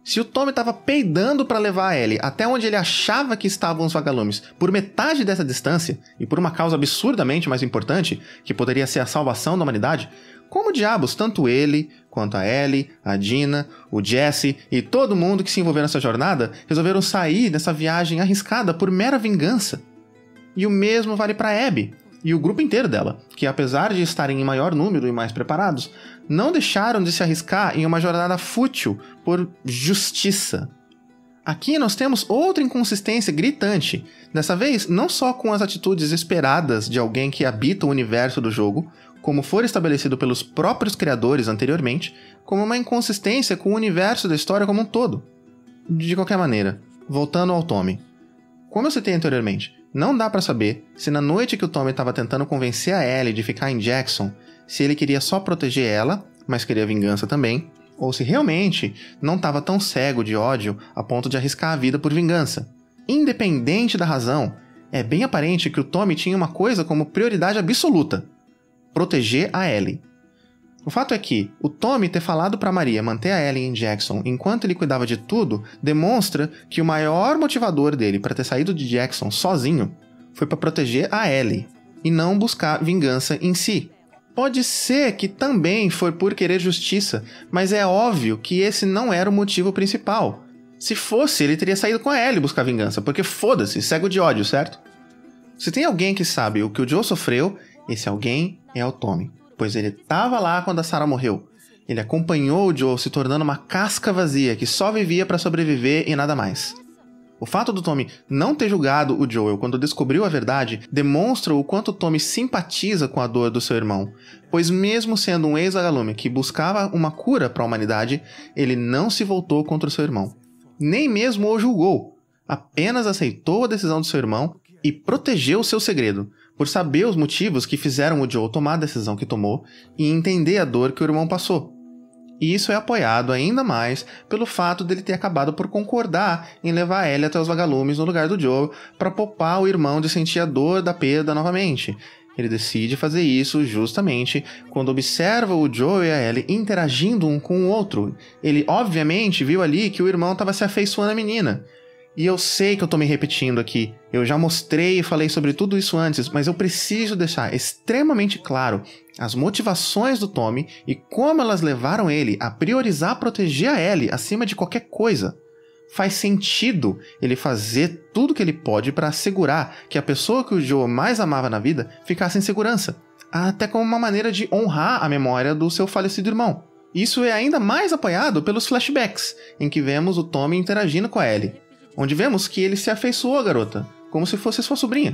S5: Se o Tommy estava peidando para levar a Ellie até onde ele achava que estavam os vagalumes por metade dessa distância, e por uma causa absurdamente mais importante, que poderia ser a salvação da humanidade, como diabos tanto ele, quanto a Ellie, a Dina, o Jesse e todo mundo que se envolveu nessa jornada resolveram sair dessa viagem arriscada por mera vingança? E o mesmo vale para Abby e o grupo inteiro dela, que apesar de estarem em maior número e mais preparados, não deixaram de se arriscar em uma jornada fútil por justiça. Aqui nós temos outra inconsistência gritante, dessa vez não só com as atitudes esperadas de alguém que habita o universo do jogo, como for estabelecido pelos próprios criadores anteriormente, como uma inconsistência com o universo da história como um todo. De qualquer maneira, voltando ao Tommy. Como eu citei anteriormente, não dá pra saber se na noite que o Tommy estava tentando convencer a Ellie de ficar em Jackson, se ele queria só proteger ela, mas queria vingança também, ou se realmente não estava tão cego de ódio a ponto de arriscar a vida por vingança. Independente da razão, é bem aparente que o Tommy tinha uma coisa como prioridade absoluta: proteger a Ellie. O fato é que o Tommy ter falado para Maria manter a Ellie em Jackson enquanto ele cuidava de tudo demonstra que o maior motivador dele para ter saído de Jackson sozinho foi para proteger a Ellie e não buscar vingança em si. Pode ser que também foi por querer justiça, mas é óbvio que esse não era o motivo principal. Se fosse, ele teria saído com a Ellie buscar vingança, porque foda-se, cego de ódio, certo? Se tem alguém que sabe o que o Joe sofreu, esse alguém é o Tommy. Pois ele estava lá quando a Sarah morreu. Ele acompanhou o Joe se tornando uma casca vazia que só vivia para sobreviver e nada mais. O fato do Tommy não ter julgado o Joel quando descobriu a verdade demonstra o quanto Tommy simpatiza com a dor do seu irmão, pois mesmo sendo um ex-vagalume que buscava uma cura para a humanidade, ele não se voltou contra o seu irmão. Nem mesmo o julgou, apenas aceitou a decisão do seu irmão e protegeu o seu segredo, por saber os motivos que fizeram o Joe tomar a decisão que tomou e entender a dor que o irmão passou. E isso é apoiado ainda mais pelo fato dele ter acabado por concordar em levar a Ellie até os vagalumes no lugar do Joe para poupar o irmão de sentir a dor da perda novamente. Ele decide fazer isso justamente quando observa o Joe e a Ellie interagindo um com o outro. Ele obviamente viu ali que o irmão estava se afeiçoando à menina. E eu sei que eu tô me repetindo aqui, eu já mostrei e falei sobre tudo isso antes, mas eu preciso deixar extremamente claro as motivações do Tommy e como elas levaram ele a priorizar proteger a Ellie acima de qualquer coisa. Faz sentido ele fazer tudo que ele pode para assegurar que a pessoa que o Joe mais amava na vida ficasse em segurança, até como uma maneira de honrar a memória do seu falecido irmão. Isso é ainda mais apoiado pelos flashbacks, em que vemos o Tommy interagindo com a Ellie, onde vemos que ele se afeiçoou à garota, como se fosse sua sobrinha.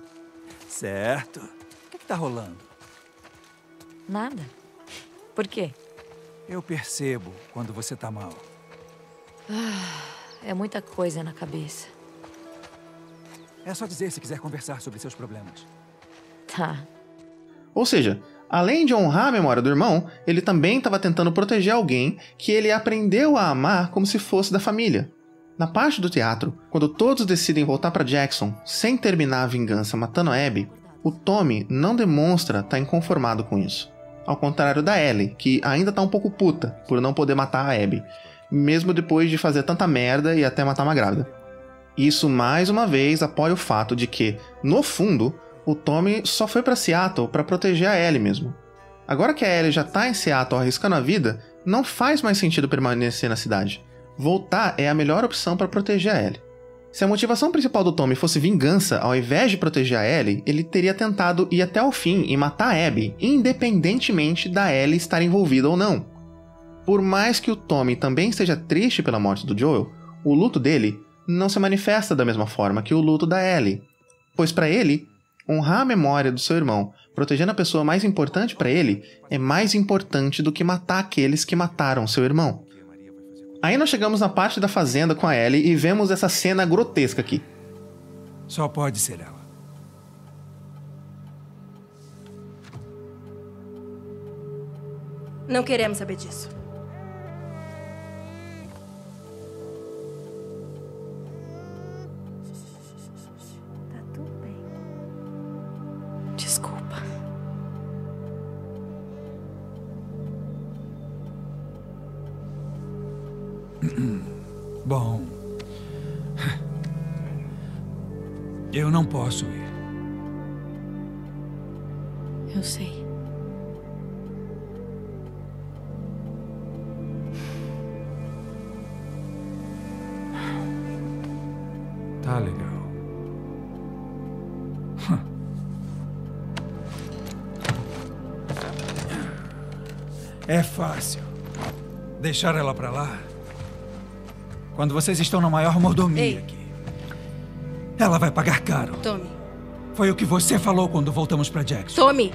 S13: Certo. O que tá rolando?
S16: Nada. Por quê?
S13: Eu percebo quando você tá mal.
S16: É muita coisa na cabeça.
S13: É só dizer se quiser conversar sobre seus problemas.
S16: Tá.
S5: Ou seja, além de honrar a memória do irmão, ele também estava tentando proteger alguém que ele aprendeu a amar como se fosse da família. Na parte do teatro, quando todos decidem voltar para Jackson sem terminar a vingança matando a Abby, o Tommy não demonstra estar inconformado com isso. Ao contrário da Ellie, que ainda tá um pouco puta por não poder matar a Abby, mesmo depois de fazer tanta merda e até matar uma grávida. Isso mais uma vez apoia o fato de que, no fundo, o Tommy só foi para Seattle para proteger a Ellie mesmo. Agora que a Ellie já tá em Seattle arriscando a vida, não faz mais sentido permanecer na cidade. Voltar é a melhor opção para proteger a Ellie. Se a motivação principal do Tommy fosse vingança ao invés de proteger a Ellie, ele teria tentado ir até o fim e matar a Abby, independentemente da Ellie estar envolvida ou não. Por mais que o Tommy também esteja triste pela morte do Joel, o luto dele não se manifesta da mesma forma que o luto da Ellie. Pois para ele, honrar a memória do seu irmão, protegendo a pessoa mais importante para ele, é mais importante do que matar aqueles que mataram seu irmão. Aí nós chegamos na parte da fazenda com a Ellie e vemos essa cena grotesca aqui.
S13: Só pode ser ela.
S17: Não queremos saber disso.
S16: Tá tudo bem. Desculpa.
S8: Bom... Eu não posso ir.
S16: Eu sei.
S8: Tá legal. É fácil deixar ela pra lá quando vocês estão na maior mordomia aqui. Ela vai pagar caro.
S17: Tommy.
S8: Foi o que você falou quando voltamos pra Jackson.
S17: Tommy!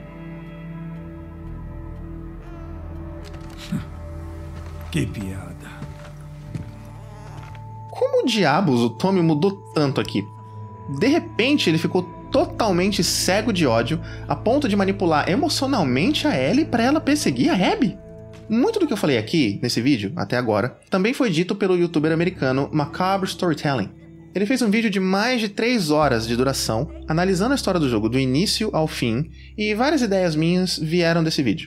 S8: Que piada.
S5: Como diabos o Tommy mudou tanto aqui? De repente ele ficou totalmente cego de ódio a ponto de manipular emocionalmente a Ellie para ela perseguir a Abby? Muito do que eu falei aqui, nesse vídeo, até agora, também foi dito pelo youtuber americano Macabre Storytelling. Ele fez um vídeo de mais de 3 horas de duração, analisando a história do jogo do início ao fim, e várias ideias minhas vieram desse vídeo.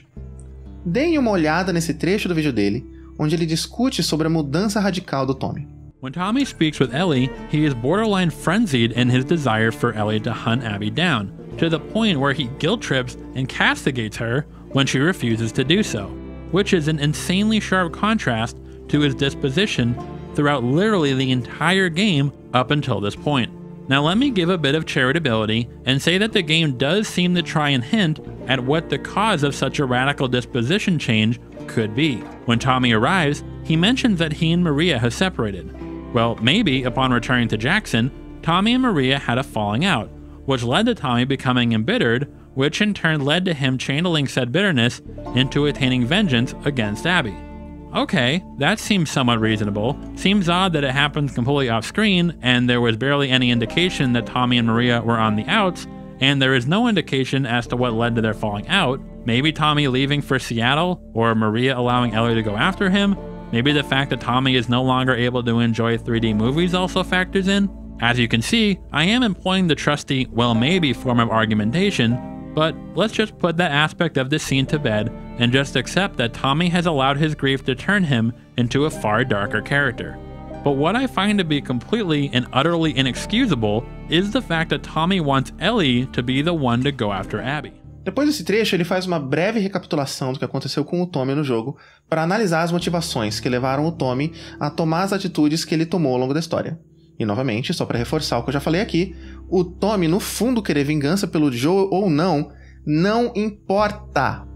S5: Deem uma olhada nesse trecho do vídeo dele, onde ele discute sobre a mudança radical do Tommy.
S18: When Tommy speaks with Ellie, he is borderline frenzied in his desire for Ellie to hunt Abby down, to the point where he guilt trips and castigates her when she refuses to do so, which is an insanely sharp contrast to his disposition throughout literally the entire game up until this point. Now let me give a bit of charitability and say that the game does seem to try and hint at what the cause of such a radical disposition change could be. When Tommy arrives, he mentions that he and Maria have separated. Well, maybe upon returning to Jackson, Tommy and Maria had a falling out, which led to Tommy becoming embittered, which in turn led to him channeling said bitterness into attaining vengeance against Abby. Okay, that seems somewhat reasonable. Seems odd that it happens completely off screen, and there was barely any indication that Tommy and Maria were on the outs, and there is no indication as to what led to their falling out. Maybe Tommy leaving for Seattle, or Maria allowing Ellie to go after him. Maybe the fact that Tommy is no longer able to enjoy 3D movies also factors in. As you can see, I am employing the trusty, well maybe form of argumentation, but let's just put that aspect of this scene to bed and just accept that Tommy has allowed his grief to turn him into a far darker character. But what I find to be completely and utterly inexcusable is the fact that Tommy wants Ellie to be the one to go after Abby.
S5: Depois desse trecho, ele faz uma breve recapitulação do que aconteceu com o Tommy no jogo para analisar as motivações que levaram o Tommy a tomar as atitudes que ele tomou ao longo da história. E novamente, só para reforçar o que eu já falei aqui, o Tommy no fundo querer vingança pelo Joe ou não, não importa.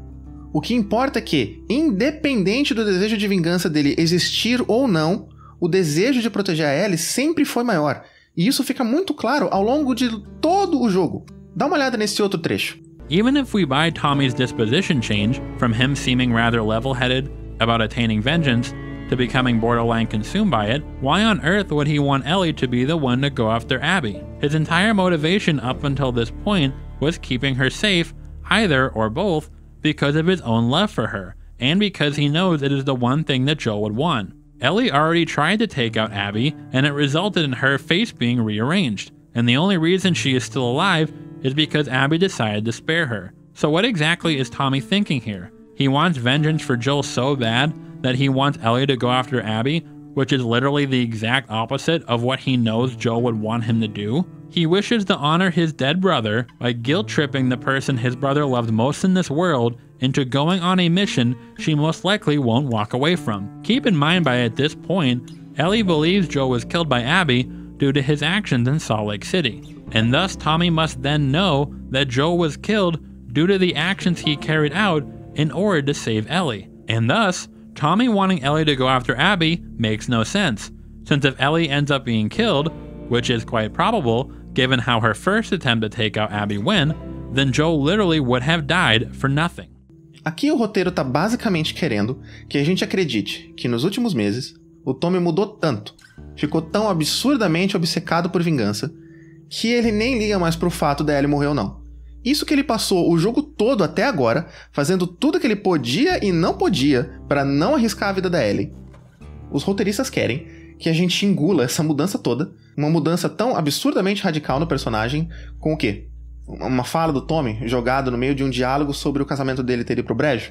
S5: O que importa é que, independente do desejo de vingança dele existir ou não, o desejo de proteger a Ellie sempre foi maior. E isso fica muito claro ao longo de todo o jogo. Dá uma olhada nesse outro trecho.
S18: Even if we buy Tommy's disposition change, from him seeming rather level-headed about attaining vengeance, to becoming borderline consumed by it, why on earth would he want Ellie to be the one to go after Abby? His entire motivation up until this point was keeping her safe, either or both, because of his own love for her, and because he knows it is the one thing that Joel would want. Ellie already tried to take out Abby, and it resulted in her face being rearranged, and the only reason she is still alive is because Abby decided to spare her. So what exactly is Tommy thinking here? He wants vengeance for Joel so bad that he wants Ellie to go after Abby, which is literally the exact opposite of what he knows Joel would want him to do. He wishes to honor his dead brother by guilt-tripping the person his brother loved most in this world into going on a mission she most likely won't walk away from. Keep in mind by at this point, Ellie believes Joel was killed by Abby due to his actions in Salt Lake City, and thus Tommy must then know that Joel was killed due to the actions he carried out in order to save Ellie, and thus Tommy wanting Ellie to go after Abby makes no sense, since if Ellie ends up being killed, which is quite probable given how her first attempt to take out Abby went, then Joel literally would have died for nothing.
S5: Aqui o roteiro tá basicamente querendo que a gente acredite que nos últimos meses o Tommy mudou tanto, ficou tão absurdamente obcecado por vingança, que ele nem liga mais pro fato da Ellie morrer ou não. Isso que ele passou o jogo todo até agora, fazendo tudo que ele podia e não podia para não arriscar a vida da Ellie. Os roteiristas querem que a gente engula essa mudança toda, uma mudança tão absurdamente radical no personagem, com o quê? Uma fala do Tommy jogada no meio de um diálogo sobre o casamento dele ter ido pro brejo?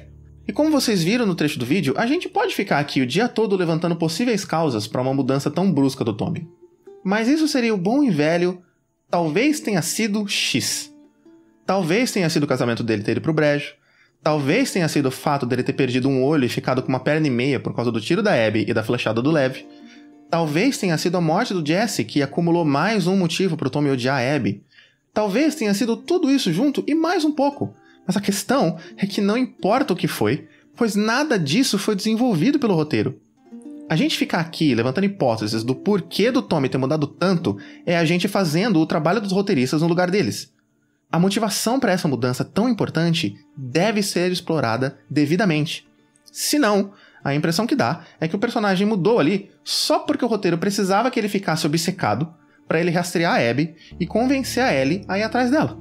S5: E como vocês viram no trecho do vídeo, a gente pode ficar aqui o dia todo levantando possíveis causas para uma mudança tão brusca do Tommy. Mas isso seria o bom e velho, talvez tenha sido X. Talvez tenha sido o casamento dele ter ido pro brejo. Talvez tenha sido o fato dele ter perdido um olho e ficado com uma perna e meia por causa do tiro da Abby e da flechada do Lev. Talvez tenha sido a morte do Jesse que acumulou mais um motivo pro Tommy odiar a Abby. Talvez tenha sido tudo isso junto e mais um pouco. Mas a questão é que não importa o que foi, pois nada disso foi desenvolvido pelo roteiro. A gente ficar aqui levantando hipóteses do porquê do Tommy ter mudado tanto é a gente fazendo o trabalho dos roteiristas no lugar deles. A motivação para essa mudança tão importante deve ser explorada devidamente. Senão, a impressão que dá é que o personagem mudou ali só porque o roteiro precisava que ele ficasse obcecado para ele rastrear a Abby e convencer a Ellie a ir atrás dela.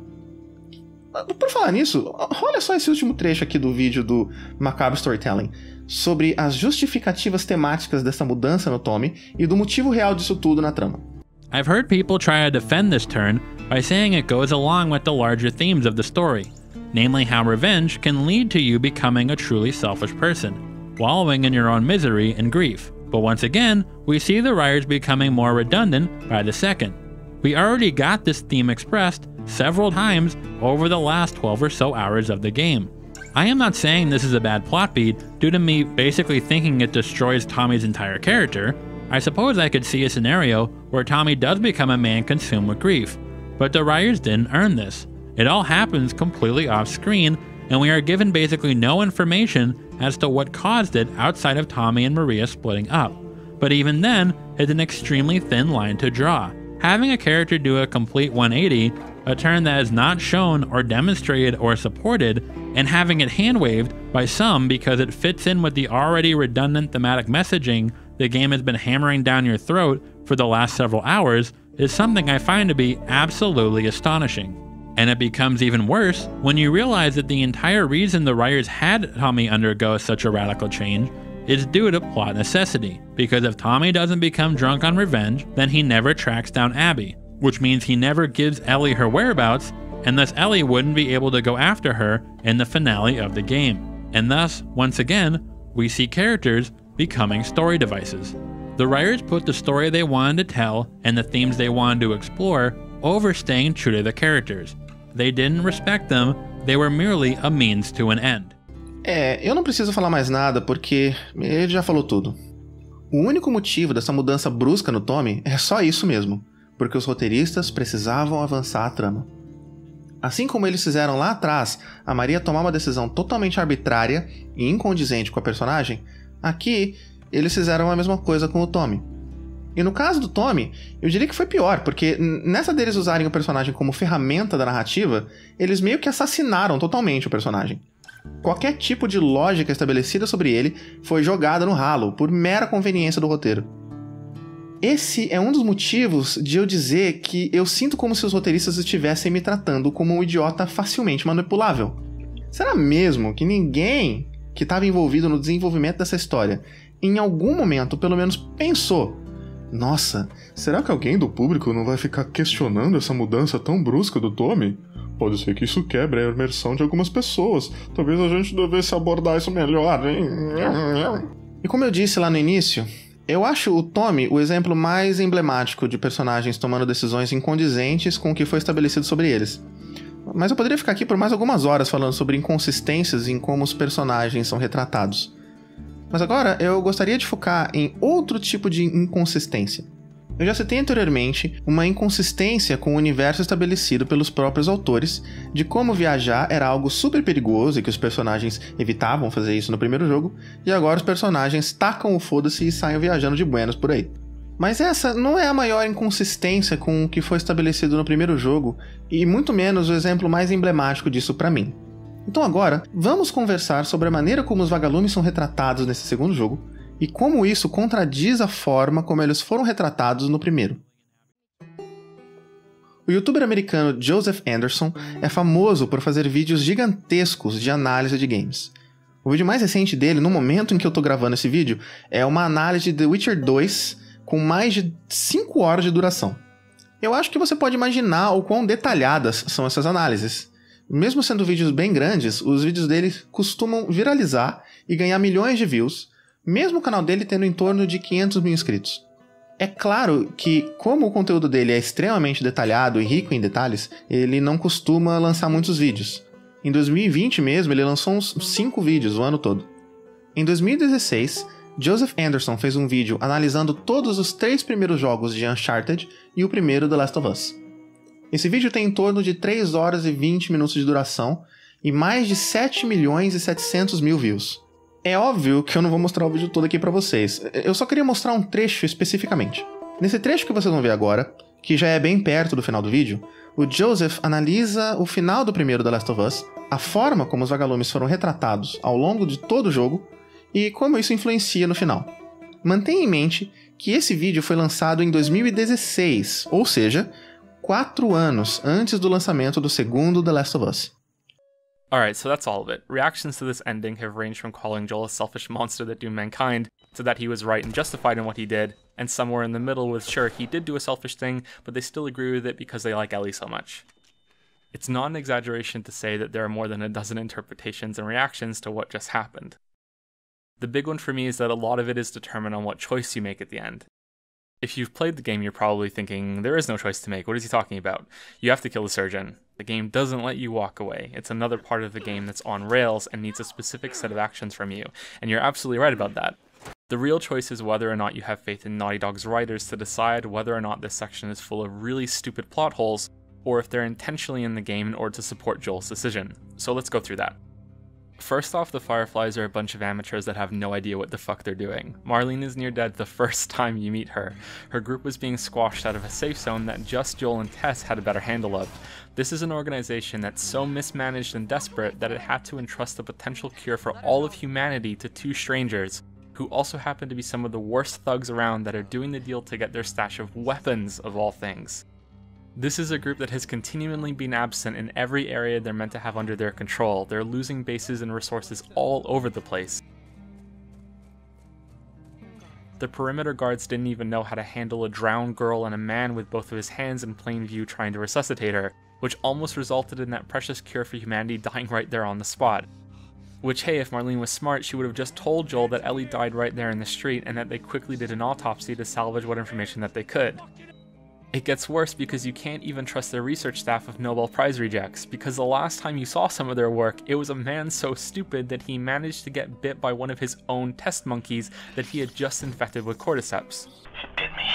S5: Por falar nisso, olha só esse último trecho aqui do vídeo do Macabre Storytelling sobre as justificativas temáticas dessa mudança no Tommy e do motivo real disso tudo na trama.
S18: I've heard people try to defend this turn by saying it goes along with the larger themes of the story, namely how revenge can lead to you becoming a truly selfish person, wallowing in your own misery and grief. But once again, we see the writers becoming more redundant by the second. We already got this theme expressed several times over the last 12 or so hours of the game. I am not saying this is a bad plot beat due to me basically thinking it destroys Tommy's entire character. I suppose I could see a scenario where Tommy does become a man consumed with grief, but the writers didn't earn this. It all happens completely off screen, and we are given basically no information as to what caused it outside of Tommy and Maria splitting up. But even then, it's an extremely thin line to draw. Having a character do a complete 180, a turn that is not shown or demonstrated or supported, and having it hand-waved by some because it fits in with the already redundant thematic messaging the game has been hammering down your throat for the last several hours is something I find to be absolutely astonishing. And it becomes even worse when you realize that the entire reason the writers had Tommy undergo such a radical change is due to plot necessity, because if Tommy doesn't become drunk on revenge, then he never tracks down Abby, which means he never gives Ellie her whereabouts, and thus Ellie wouldn't be able to go after her in the finale of the game. And thus, once again, we see characters becoming story devices. The writers put the story they wanted to tell and the themes they wanted to explore over staying true to the characters. They didn't respect them, they were merely a means to an end.
S5: Eu não preciso falar mais nada porque ele já falou tudo. O único motivo dessa mudança brusca no Tommy é só isso mesmo, porque os roteiristas precisavam avançar a trama. Assim como eles fizeram lá atrás a Maria tomar uma decisão totalmente arbitrária e incondizente com a personagem, aqui eles fizeram a mesma coisa com o Tommy. E no caso do Tommy, eu diria que foi pior, porque nessa deles usarem o personagem como ferramenta da narrativa, eles meio que assassinaram totalmente o personagem. Qualquer tipo de lógica estabelecida sobre ele foi jogada no ralo, por mera conveniência do roteiro. Esse é um dos motivos de eu dizer que eu sinto como se os roteiristas estivessem me tratando como um idiota facilmente manipulável. Será mesmo que ninguém que estava envolvido no desenvolvimento dessa história, em algum momento pelo menos pensou: nossa, será que alguém do público não vai ficar questionando essa mudança tão brusca do Tommy? Pode ser que isso quebre a imersão de algumas pessoas. Talvez a gente devesse abordar isso melhor, hein? E como eu disse lá no início, eu acho o Tommy o exemplo mais emblemático de personagens tomando decisões incondizentes com o que foi estabelecido sobre eles. Mas eu poderia ficar aqui por mais algumas horas falando sobre inconsistências em como os personagens são retratados. Mas agora eu gostaria de focar em outro tipo de inconsistência. Eu já citei anteriormente uma inconsistência com o universo estabelecido pelos próprios autores, de como viajar era algo super perigoso e que os personagens evitavam fazer isso no primeiro jogo, e agora os personagens tacam o foda-se e saem viajando de buenas por aí. Mas essa não é a maior inconsistência com o que foi estabelecido no primeiro jogo, e muito menos o exemplo mais emblemático disso pra mim. Então agora, vamos conversar sobre a maneira como os vagalumes são retratados nesse segundo jogo, e como isso contradiz a forma como eles foram retratados no primeiro. O youtuber americano Joseph Anderson é famoso por fazer vídeos gigantescos de análise de games. O vídeo mais recente dele, no momento em que eu tô gravando esse vídeo, é uma análise de The Witcher 2 com mais de 5 horas de duração. Eu acho que você pode imaginar o quão detalhadas são essas análises. Mesmo sendo vídeos bem grandes, os vídeos dele costumam viralizar e ganhar milhões de views, mesmo o canal dele tendo em torno de 500 mil inscritos. É claro que, como o conteúdo dele é extremamente detalhado e rico em detalhes, ele não costuma lançar muitos vídeos. Em 2020 mesmo, ele lançou uns 5 vídeos o ano todo. Em 2016, Joseph Anderson fez um vídeo analisando todos os 3 primeiros jogos de Uncharted e o primeiro The Last of Us. Esse vídeo tem em torno de 3 horas e 20 minutos de duração e mais de 7 milhões e 700 mil views. É óbvio que eu não vou mostrar o vídeo todo aqui pra vocês, eu só queria mostrar um trecho especificamente. Nesse trecho que vocês vão ver agora, que já é bem perto do final do vídeo, o Joseph analisa o final do primeiro The Last of Us, a forma como os vagalumes foram retratados ao longo de todo o jogo e como isso influencia no final. Mantenha em mente que esse vídeo foi lançado em 2016, ou seja, 4 anos antes do lançamento do segundo The Last of Us.
S17: Alright, so that's all of it. Reactions to this ending have ranged from calling Joel a selfish monster that doomed mankind, to that he was right and justified in what he did, and somewhere in the middle with sure, he did do a selfish thing, but they still agree with it because they like Ellie so much. It's not an exaggeration to say that there are more than a dozen interpretations and reactions to what just happened. The big one for me is that a lot of it is determined on what choice you make at the end. If you've played the game, you're probably thinking, there is no choice to make, what is he talking about? You have to kill the surgeon. The game doesn't let you walk away. It's another part of the game that's on rails and needs a specific set of actions from you, and you're absolutely right about that. The real choice is whether or not you have faith in Naughty Dog's writers to decide whether or not this section is full of really stupid plot holes, or if they're intentionally in the game in order to support Joel's decision. So let's go through that. First off, the Fireflies are a bunch of amateurs that have no idea what the fuck they're doing. Marlene is near dead the first time you meet her. Her group was being squashed out of a safe zone that just Joel and Tess had a better handle of. This is an organization that's so mismanaged and desperate that it had to entrust the potential cure for all of humanity to 2 strangers, who also happen to be some of the worst thugs around that are doing the deal to get their stash of weapons of all things. This is a group that has continually been absent in every area they're meant to have under their control. They're losing bases and resources all over the place. The perimeter guards didn't even know how to handle a drowned girl and a man with both of his hands in plain view trying to resuscitate her, which almost resulted in that precious cure for humanity dying right there on the spot. Which, hey, if Marlene was smart, she would have just told Joel that Ellie died right there in the street and that they quickly did an autopsy to salvage what information that they could. It gets worse because you can't even trust their research staff of Nobel Prize rejects, because the last time you saw some of their work, it was a man so stupid that he managed to get bit by one of his own test monkeys that he had just infected with cordyceps.
S19: It bit me.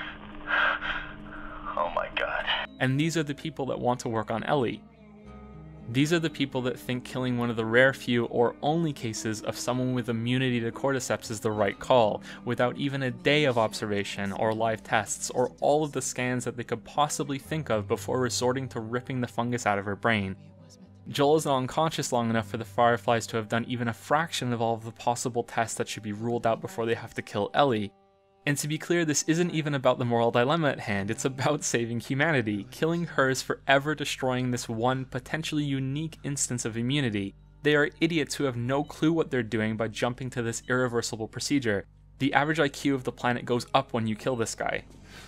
S19: Oh my god.
S17: And these are the people that want to work on Ellie. These are the people that think killing one of the rare few or only cases of someone with immunity to cordyceps is the right call, without even a day of observation or live tests or all of the scans that they could possibly think of before resorting to ripping the fungus out of her brain. Joel is not unconscious long enough for the Fireflies to have done even a fraction of all of the possible tests that should be ruled out before they have to kill Ellie. And to be clear, this isn't even about the moral dilemma at hand, it's about saving humanity. Killing her is forever destroying this one potentially unique instance of immunity. They are idiots who have no clue what they're doing by jumping to this irreversible procedure. The average IQ of the planet goes up when you kill this guy.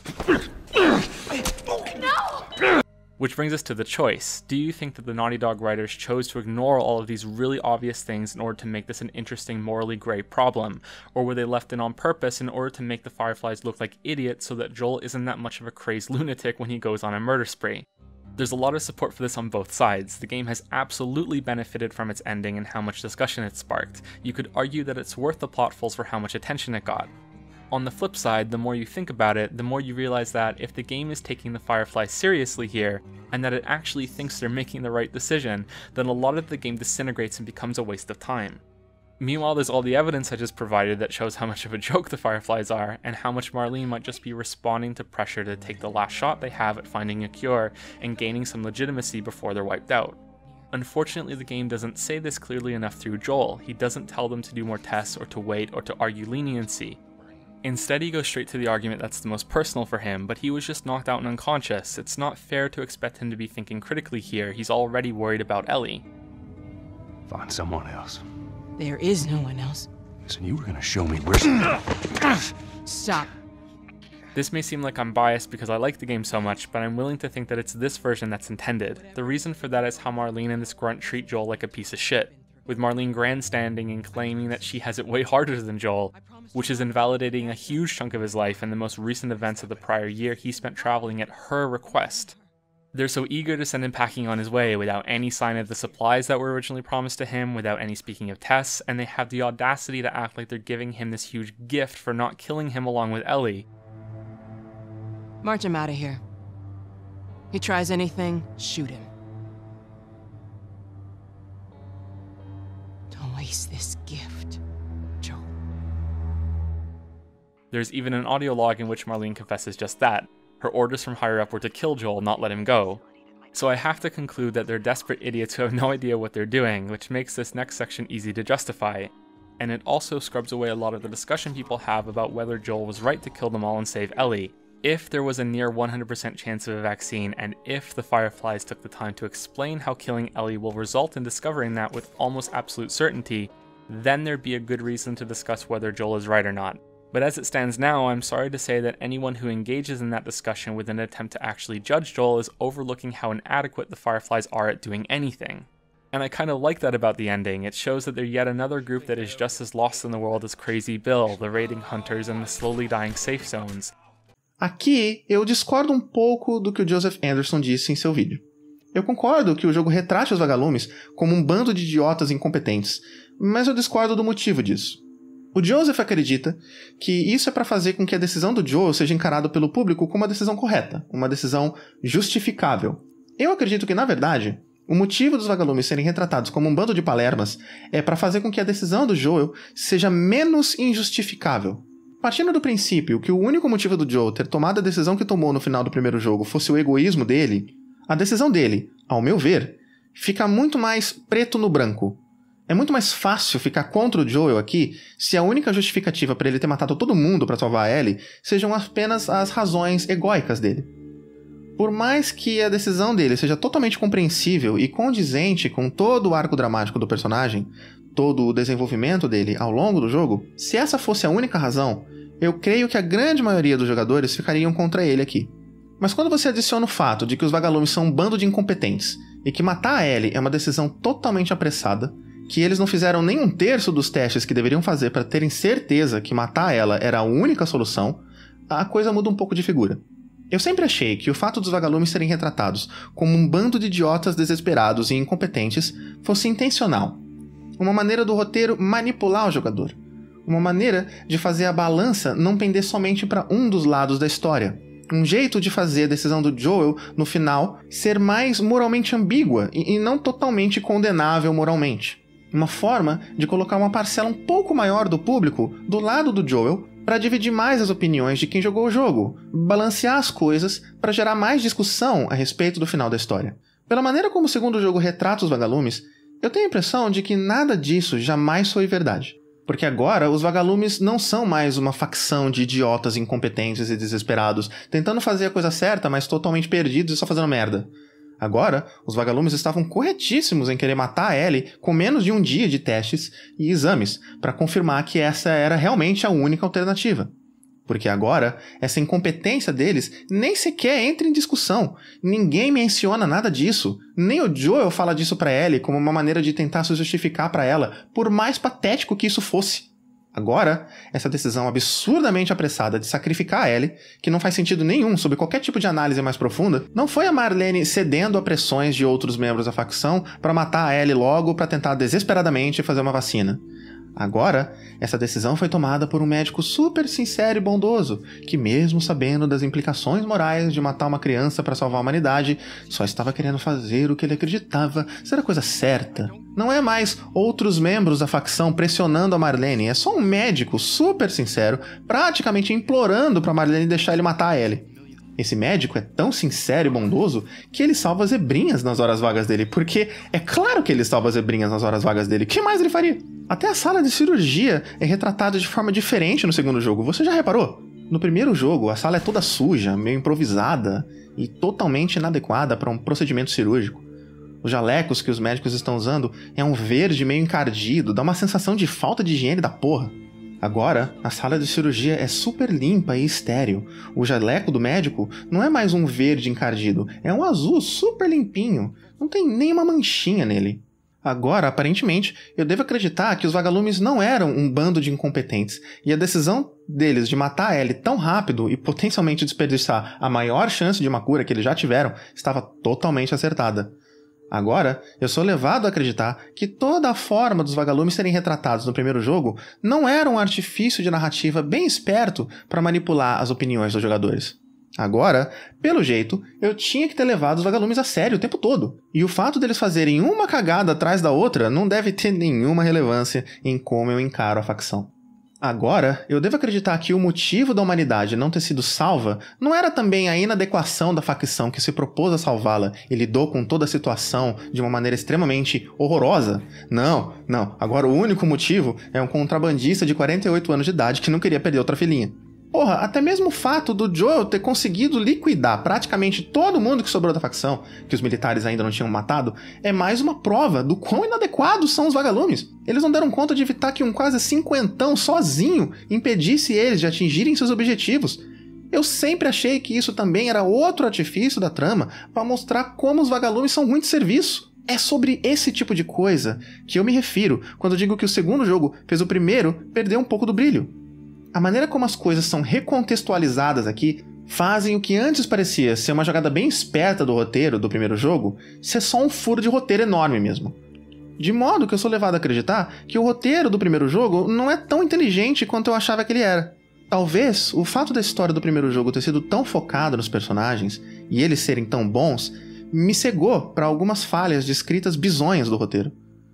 S17: No! Which brings us to the choice. Do you think that the Naughty Dog writers chose to ignore all of these really obvious things in order to make this an interesting, morally gray problem? Or were they left in on purpose in order to make the Fireflies look like idiots so that Joel isn't that much of a crazed lunatic when he goes on a murder spree? There's a lot of support for this on both sides. The game has absolutely benefited from its ending and how much discussion it sparked. You could argue that it's worth the plotfuls for how much attention it got. On the flip side, the more you think about it, the more you realize that if the game is taking the Fireflies seriously here, and that it actually thinks they're making the right decision, then a lot of the game disintegrates and becomes a waste of time. Meanwhile, there's all the evidence I just provided that shows how much of a joke the Fireflies are, and how much Marlene might just be responding to pressure to take the last shot they have at finding a cure and gaining some legitimacy before they're wiped out. Unfortunately, the game doesn't say this clearly enough through Joel. He doesn't tell them to do more tests or to wait or to argue leniency. Instead, he goes straight to the argument that's the most personal for him, but he was just knocked out and unconscious. It's not fair to expect him to be thinking critically here. He's already worried about Ellie.
S7: Find someone else.
S20: There is no one else.
S7: Listen, you were gonna show me where...
S20: Stop.
S17: This may seem like I'm biased because I like the game so much, but I'm willing to think that it's this version that's intended. The reason for that is how Marlene and this grunt treat Joel like a piece of shit, with Marlene grandstanding and claiming that she has it way harder than Joel, which is invalidating a huge chunk of his life and the most recent events of the prior year he spent traveling at her request. They're so eager to send him packing on his way without any sign of the supplies that were originally promised to him, without any speaking of Tess, and they have the audacity to act like they're giving him this huge gift for not killing him along with Ellie.
S19: March him out of here. He tries anything, shoot him. Don't waste this gift, Joel.
S17: There's even an audio log in which Marlene confesses just that. Her orders from higher up were to kill Joel, not let him go. So I have to conclude that they're desperate idiots who have no idea what they're doing, which makes this next section easy to justify. And it also scrubs away a lot of the discussion people have about whether Joel was right to kill them all and save Ellie. If there was a near 100% chance of a vaccine, and if the Fireflies took the time to explain how killing Ellie will result in discovering that with almost absolute certainty, then there'd be a good reason to discuss whether Joel is right or not. But as it stands now, I'm sorry to say that anyone who engages in that discussion with an attempt to actually judge Joel is overlooking how inadequate the Fireflies are at doing anything. And I kind of like that about the ending. It shows that they're yet another group that is just as lost in the world as Crazy Bill, the raiding hunters, and the slowly dying safe zones.
S5: Aqui, eu discordo um pouco do que o Joseph Anderson disse em seu vídeo. Eu concordo que o jogo retrate os vagalumes como um bando de idiotas incompetentes, mas eu discordo do motivo disso. O Joseph acredita que isso é para fazer com que a decisão do Joel seja encarada pelo público como uma decisão correta, uma decisão justificável. Eu acredito que, na verdade, o motivo dos vagalumes serem retratados como um bando de palermas é para fazer com que a decisão do Joel seja menos injustificável. Partindo do princípio que o único motivo do Joel ter tomado a decisão que tomou no final do primeiro jogo fosse o egoísmo dele, a decisão dele, ao meu ver, fica muito mais preto no branco. É muito mais fácil ficar contra o Joel aqui se a única justificativa para ele ter matado todo mundo para salvar a Ellie sejam apenas as razões egóicas dele. Por mais que a decisão dele seja totalmente compreensível e condizente com todo o arco dramático do personagem, todo o desenvolvimento dele ao longo do jogo, se essa fosse a única razão, eu creio que a grande maioria dos jogadores ficariam contra ele aqui. Mas quando você adiciona o fato de que os vagalumes são um bando de incompetentes e que matar a Ellie é uma decisão totalmente apressada, que eles não fizeram nem um terço dos testes que deveriam fazer para terem certeza que matar ela era a única solução, a coisa muda um pouco de figura. Eu sempre achei que o fato dos vagalumes serem retratados como um bando de idiotas desesperados e incompetentes fosse intencional. Uma maneira do roteiro manipular o jogador. Uma maneira de fazer a balança não pender somente para um dos lados da história. Um jeito de fazer a decisão do Joel, no final, ser mais moralmente ambígua e não totalmente condenável moralmente. Uma forma de colocar uma parcela um pouco maior do público do lado do Joel para dividir mais as opiniões de quem jogou o jogo, balancear as coisas para gerar mais discussão a respeito do final da história. Pela maneira como o segundo jogo retrata os vagalumes, eu tenho a impressão de que nada disso jamais foi verdade. Porque agora os vagalumes não são mais uma facção de idiotas incompetentes e desesperados, tentando fazer a coisa certa, mas totalmente perdidos e só fazendo merda. Agora, os vagalumes estavam corretíssimos em querer matar a Ellie com menos de um dia de testes e exames para confirmar que essa era realmente a única alternativa. Porque agora, essa incompetência deles nem sequer entra em discussão. Ninguém menciona nada disso. Nem o Joel fala disso para Ellie como uma maneira de tentar se justificar para ela, por mais patético que isso fosse. Agora, essa decisão absurdamente apressada de sacrificar a Ellie, que não faz sentido nenhum sob qualquer tipo de análise mais profunda, não foi a Marlene cedendo a pressões de outros membros da facção para matar a Ellie logo para tentar desesperadamente fazer uma vacina. Agora, essa decisão foi tomada por um médico super sincero e bondoso, que mesmo sabendo das implicações morais de matar uma criança para salvar a humanidade, só estava querendo fazer o que ele acreditava ser a coisa certa. Não é mais outros membros da facção pressionando a Marlene, é só um médico super sincero, praticamente implorando para Marlene deixar ele matar a Ellie. Esse médico é tão sincero e bondoso que ele salva as zebrinhas nas horas vagas dele, porque é claro que ele salva as zebrinhas nas horas vagas dele, o que mais ele faria? Até a sala de cirurgia é retratada de forma diferente no segundo jogo, você já reparou? No primeiro jogo, a sala é toda suja, meio improvisada e totalmente inadequada para um procedimento cirúrgico. Os jalecos que os médicos estão usando é um verde meio encardido, dá uma sensação de falta de higiene da porra. Agora, a sala de cirurgia é super limpa e estéril. O jaleco do médico não é mais um verde encardido, é um azul super limpinho. Não tem nenhuma manchinha nele. Agora, aparentemente, eu devo acreditar que os vagalumes não eram um bando de incompetentes, e a decisão deles de matar a Ellie tão rápido e potencialmente desperdiçar a maior chance de uma cura que eles já tiveram estava totalmente acertada. Agora, eu sou levado a acreditar que toda a forma dos vagalumes serem retratados no primeiro jogo não era um artifício de narrativa bem esperto para manipular as opiniões dos jogadores. Agora, pelo jeito, eu tinha que ter levado os vagalumes a sério o tempo todo. E o fato deles fazerem uma cagada atrás da outra não deve ter nenhuma relevância em como eu encaro a facção. Agora, eu devo acreditar que o motivo da humanidade não ter sido salva não era também a inadequação da facção que se propôs a salvá-la e lidou com toda a situação de uma maneira extremamente horrorosa. Não. Agora o único motivo é um contrabandista de 48 anos de idade que não queria perder outra filhinha. Porra, até mesmo o fato do Joel ter conseguido liquidar praticamente todo mundo que sobrou da facção, que os militares ainda não tinham matado, é mais uma prova do quão inadequados são os vagalumes. Eles não deram conta de evitar que um quase cinquentão sozinho impedisse eles de atingirem seus objetivos. Eu sempre achei que isso também era outro artifício da trama para mostrar como os vagalumes são ruins de serviço. É sobre esse tipo de coisa que eu me refiro quando digo que o segundo jogo fez o primeiro perder um pouco do brilho. A maneira como as coisas são recontextualizadas aqui fazem o que antes parecia ser uma jogada bem esperta do roteiro do primeiro jogo ser só um furo de roteiro enorme mesmo. De modo que eu sou levado a acreditar que o roteiro do primeiro jogo não é tão inteligente quanto eu achava que ele era. Talvez o fato da história do primeiro jogo ter sido tão focada nos personagens e eles serem tão bons me cegou para algumas falhas de escritas bizonhas do roteiro.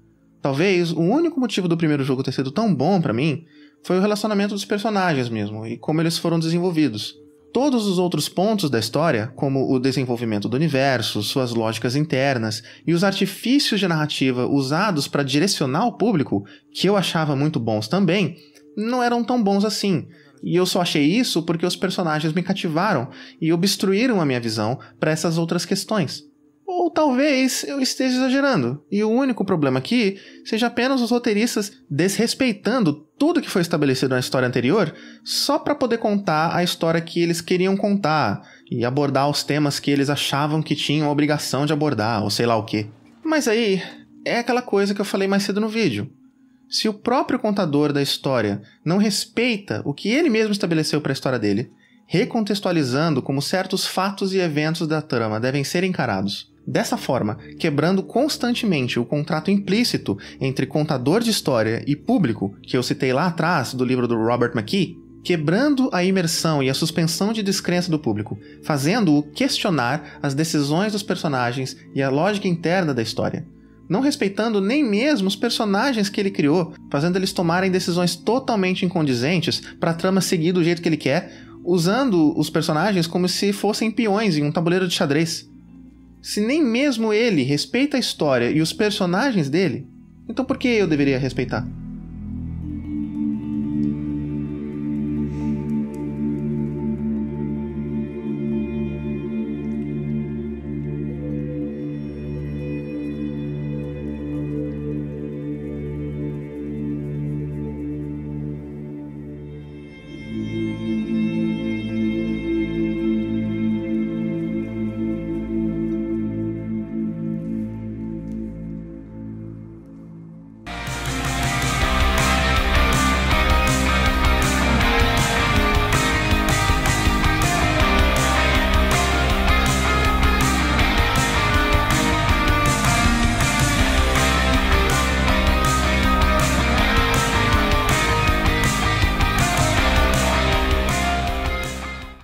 S5: Talvez o único motivo do primeiro jogo ter sido tão bom para mim foi o relacionamento dos personagens mesmo, e como eles foram desenvolvidos. Todos os outros pontos da história, como o desenvolvimento do universo, suas lógicas internas e os artifícios de narrativa usados para direcionar o público, que eu achava muito bons também, não eram tão bons assim. E eu só achei isso porque os personagens me cativaram e obstruíram a minha visão para essas outras questões. Ou talvez eu esteja exagerando, e o único problema aqui seja apenas os roteiristas desrespeitando tudo que foi estabelecido na história anterior só para poder contar a história que eles queriam contar e abordar os temas que eles achavam que tinham a obrigação de abordar, ou sei lá o quê. Mas aí é aquela coisa que eu falei mais cedo no vídeo. Se o próprio contador da história não respeita o que ele mesmo estabeleceu para a história dele, recontextualizando como certos fatos e eventos da trama devem ser encarados, dessa forma, quebrando constantemente o contrato implícito entre contador de história e público, que eu citei lá atrás do livro do Robert McKee, quebrando a imersão e a suspensão de descrença do público, fazendo-o questionar as decisões dos personagens e a lógica interna da história, não respeitando nem mesmo os personagens que ele criou, fazendo eles tomarem decisões totalmente incondizentes para a trama seguir do jeito que ele quer, usando os personagens como se fossem peões em um tabuleiro de xadrez. Se nem mesmo ele respeita a história e os personagens dele, então por que eu deveria respeitar?